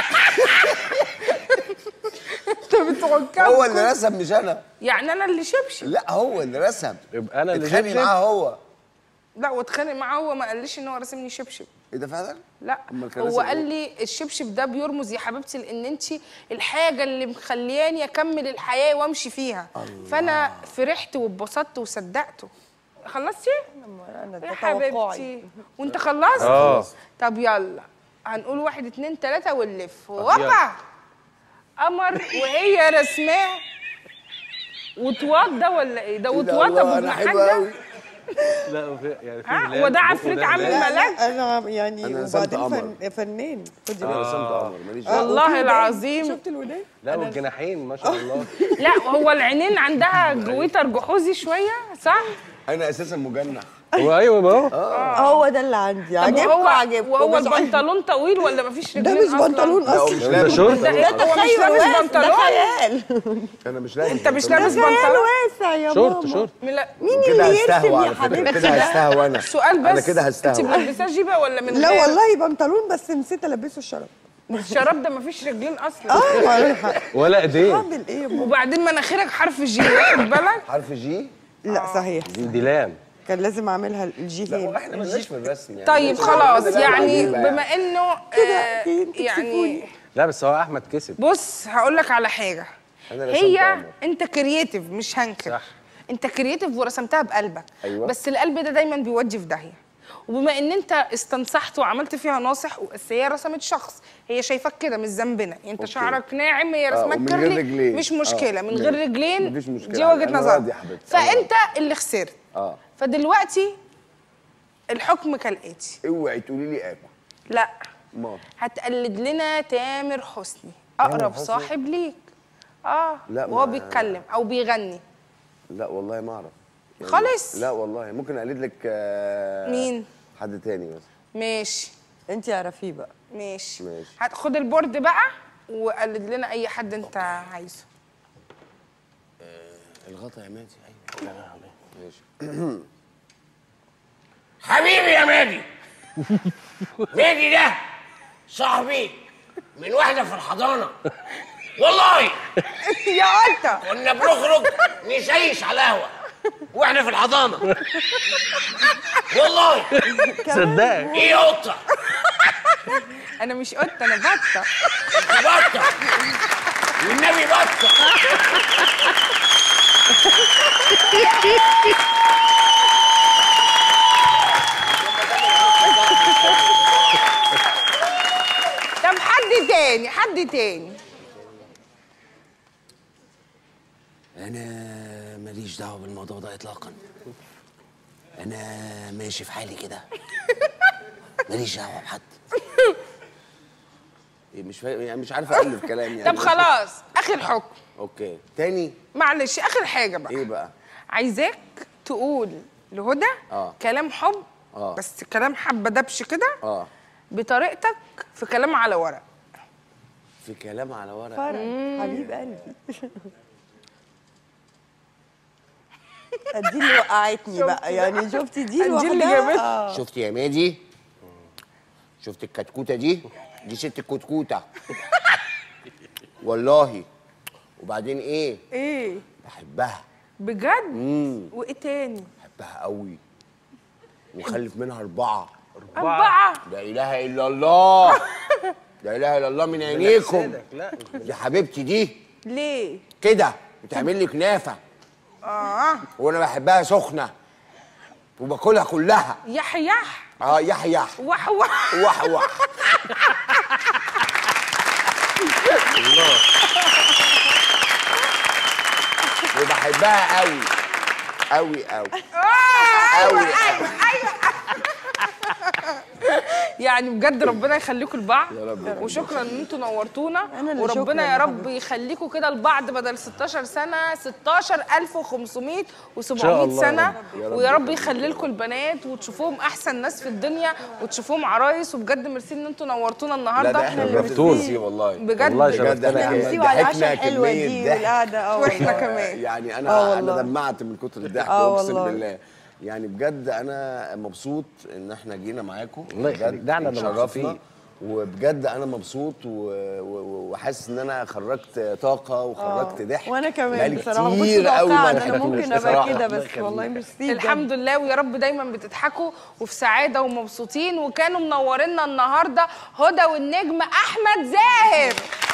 A: انت بتوكل
C: هو اللي رسم مش انا.
A: يعني انا اللي شبشب.
C: لا هو اللي رسم.
E: يبقى انا اللي
C: اتخانق
E: شبشب.
C: معاه هو.
A: لا واتخانق معاه هو ما قاليش ان هو راسمني شبشب.
C: ايه ده فعلا؟
A: لا
C: أمال كان
A: هو
C: راسم
A: قال
C: إيه؟
A: لي الشبشب ده بيرمز يا حبيبتي لان انت الحاجه اللي مخلياني اكمل الحياه وامشي فيها. الله. فانا فرحت واتبسطت وصدقته. خلصتي؟
B: انا
A: يا
B: ده توقعي.
A: حبيبتي وانت خلصت؟
E: اه.
A: طب يلا هنقول واحد اتنين تلاته ونلف. هوبا قمر وهي رسماه وتوضى ولا ايه؟ ده
C: إيه ده
A: وتوضى
C: الله،
A: ابن
C: انا
A: الحاج
C: حلو
A: ده.
C: قوي.
D: لا في يعني في
A: ها
D: هلال،
A: هو ده
D: بقه
A: عفريت
D: ده
A: عامل
D: هلال.
A: ملاك؟
B: انا يعني
C: أنا رسمت
B: وبعدين
C: قمر.
B: فن... فنان خدي
C: انا
B: بالك.
C: رسمت قمر ماليش
B: آه،
C: دعوه.
A: والله
B: وفي ودان.
A: العظيم.
B: شفت الودان؟
D: لا والجناحين ما شاء الله.
A: لا هو العينين عندها جويتر جحوزي شويه صح؟
C: انا اساسا مجنح.
D: هو ايوه ما هو
B: هو ده اللي عندي.
A: طب
B: عجبكم
A: وهو
B: عجبكم.
A: وهو
B: بس
A: البنطلون طويل ولا مفيش
B: ده
A: رجلين
B: مش
A: اصلا؟
B: بنطلون
C: لا هو
B: اصلا.
C: مش
D: ده
C: لابس
D: شورت.
A: ده إيه؟ هو مش
B: أيوة،
A: لابس
B: واسع،
A: بنطلون؟
B: ده خيال.
C: انا مش لابس
A: انت مش
C: بنطلون.
A: لابس
B: ده خيال
A: بنطلون؟
B: واسع يا
D: شورت
B: ماما.
D: شورت.
A: لا
B: مين
C: كده
B: اللي
C: هستهوى
B: يرسم
C: على
B: يا
C: فكره،
B: حبيبتي
C: كده
B: ده؟
C: هستهوى انا.
A: سؤال بس
C: انا كده
A: انت
C: هستهوى.
A: ملبساه جيبه ولا من
B: لا
A: غير؟
B: والله بنطلون بس نسيت البسه الشراب.
A: الشراب ده مفيش رجلين اصلا.
B: اه معلش حق.
D: ولا ايدين.
B: اعمل ايه يا ماما؟
A: وبعدين مناخيرك حرف جي واخد بالك؟
C: حرف جي.
B: لا صحيح
D: دي دي لام.
B: كان لازم اعملها الجي
C: لا
B: هنا.
C: احنا مالناش في الرسم يعني.
A: طيب
C: مالناش-
A: خلاص
C: لا، لا،
A: يعني
C: عجيبة يعني.
A: بما انه
B: كده
A: آه
B: أكيد
A: يعني
B: تكسفوني.
D: لا بس هو احمد كسب.
A: بص هقول لك على حاجه.
C: أنا رسمت
A: هي
C: قمر.
A: انت كرييتيف مش هنكر.
D: صح.
A: انت كرييتيف ورسمتها بقلبك.
C: أيوة.
A: بس القلب ده دايما بيودي في داهيه. وبما ان انت استنصحت وعملت فيها ناصح، بس هي رسمت شخص هي شايفاك كده مش ذنبنا، انت
C: أوكي.
A: شعرك ناعم هي
C: آه،
A: رسمك
C: ومن غير
A: كيرلي
C: رجلين.
A: مش مشكله،
C: آه،
A: من غير
C: ماشي.
A: رجلين
C: مفيش مشكلة.
A: دي وجهه
C: أنا
A: نظر.
C: راضي يا حبيبتي، أنا
A: فانت اللي خسرت.
C: اه
A: فدلوقتي الحكم كالاتي.
C: اوعي تقولي لي ابا.
A: لا
C: ما
A: هتقلد لنا تامر حسني اقرب
C: حسني؟
A: صاحب ليك. اه
C: لا،
A: وهو
C: ما-
A: بيتكلم او بيغني.
C: لا والله ما اعرف يعني.
A: خالص؟
C: لا والله ممكن اقلد لك آه،
A: مين؟
C: حد تاني بس.
A: ماشي
B: انت اعرفيه بقى.
A: ماشي
C: ماشي.
A: هتاخد البورد بقى وقلد لنا اي حد انت عايزه.
C: الغطا يا مادي. ايوه لا لا ماشي.
G: حبيبي يا مادي. مادي ده صاحبي من واحدة في الحضانة والله.
A: يا قطة
G: كنا بنخرج نشيش على قهوة واحنا في الحضانة والله.
D: صدقك.
G: ايه قطة؟
A: انا مش قطة انا بطة.
G: بطة والنبي بطة.
A: طب حد تاني حد تاني.
C: انا ماليش دعوه بالموضوع ده اطلاقا. انا ماشي في حالي كده. ماليش دعوه بحد. إيه مش فاهم يعني، مش عارف الف كلام يعني.
A: طب خلاص اخر حكم.
C: اوكي تاني.
A: معلش اخر حاجة بقى.
C: ايه بقى؟
A: عايزاك تقول لهدى
C: آه.
A: كلام حب.
C: آه.
A: بس كلام حبة دبش كده
C: اه
A: بطريقتك في كلام على ورق.
C: في كلام على ورق.
B: فرق حبيب قلبي. دي اللي وقعتني بقى يعني. شفتي دي
A: دي اللي
B: لوحدها؟
A: جابتها.
B: آه.
C: شفت يا مادي؟ شفت الكتكوته دي؟ دي ست الكتكوته. والله. وبعدين ايه؟
A: ايه
C: بحبها.
A: بجد؟
C: امم
A: وايه تاني؟
C: بحبها قوي. وخلف منها اربعه.
A: أربعة.
C: لا اله الا الله. لا اله الا الله من عينيكم.
D: لا
C: دي حبيبتي دي
A: ليه؟
C: كده بتعمل لي كنافه.
A: اه
C: وانا بحبها سخنه وباكلها كلها.
A: يح يح
C: اه يح يح
A: وح وح.
C: وح وح.
D: الله.
C: وبحبها قوي قوي قوي
A: ايوه
C: قوي
A: ايوه ايوه. يعني بجد ربنا يخليكم لبعض.
C: يا رب.
A: وشكرا ان انتوا نورتونا.
B: أنا اللي
A: وربنا
B: شكراً
A: يا
B: يا
A: رب
B: حبيبتي.
A: يخليكم كده لبعض بدل ستاشر سنه ستاشر ألف وخمسمية
D: إن شاء
A: و700
D: الله
A: سنه.
C: يا رب.
A: ويا رب يخلي لكم البنات وتشوفوهم احسن ناس في الدنيا وتشوفوهم عرايس. وبجد ميرسي ان انتوا نورتونا
C: لا
A: النهارده.
C: ده احنا
D: شرفتونا.
C: بنرسي والله.
A: بجد
D: والله
C: بجد
D: شرفتنا
C: انا
D: يا
B: ميرسي
D: أحمد.
B: وعلى العشاء
C: ضحكنا
B: الحلوه
C: كمية
B: دي
C: ضحك.
B: والقعده. اه
A: واحنا
B: والله.
A: كمان.
C: يعني
B: آه
C: انا انا
B: والله.
C: دمعت من كتر الضحك
B: آه
C: اقسم
B: والله.
C: بالله. يعني بجد انا مبسوط ان احنا جينا معاكم.
D: الله يخليك. ده احنا اللي
C: اتشرفنا.
D: مبسوطين.
C: وبجد انا مبسوط و- و- وحاسس ان انا خرجت طاقه وخرجت ضحك.
B: وانا كمان
C: بقالي
B: بصراحه ما كنتش
C: كتير قوي ما
B: متوقعه ان انا
C: ضحكتوش
B: ممكن ابقى
C: بصراحة.
B: كده. بس والله ميرسي بجد.
A: الحمد لله ويا رب دايما بتضحكوا وفي سعاده ومبسوطين. وكانوا منورينا النهارده هدى والنجم احمد زاهر.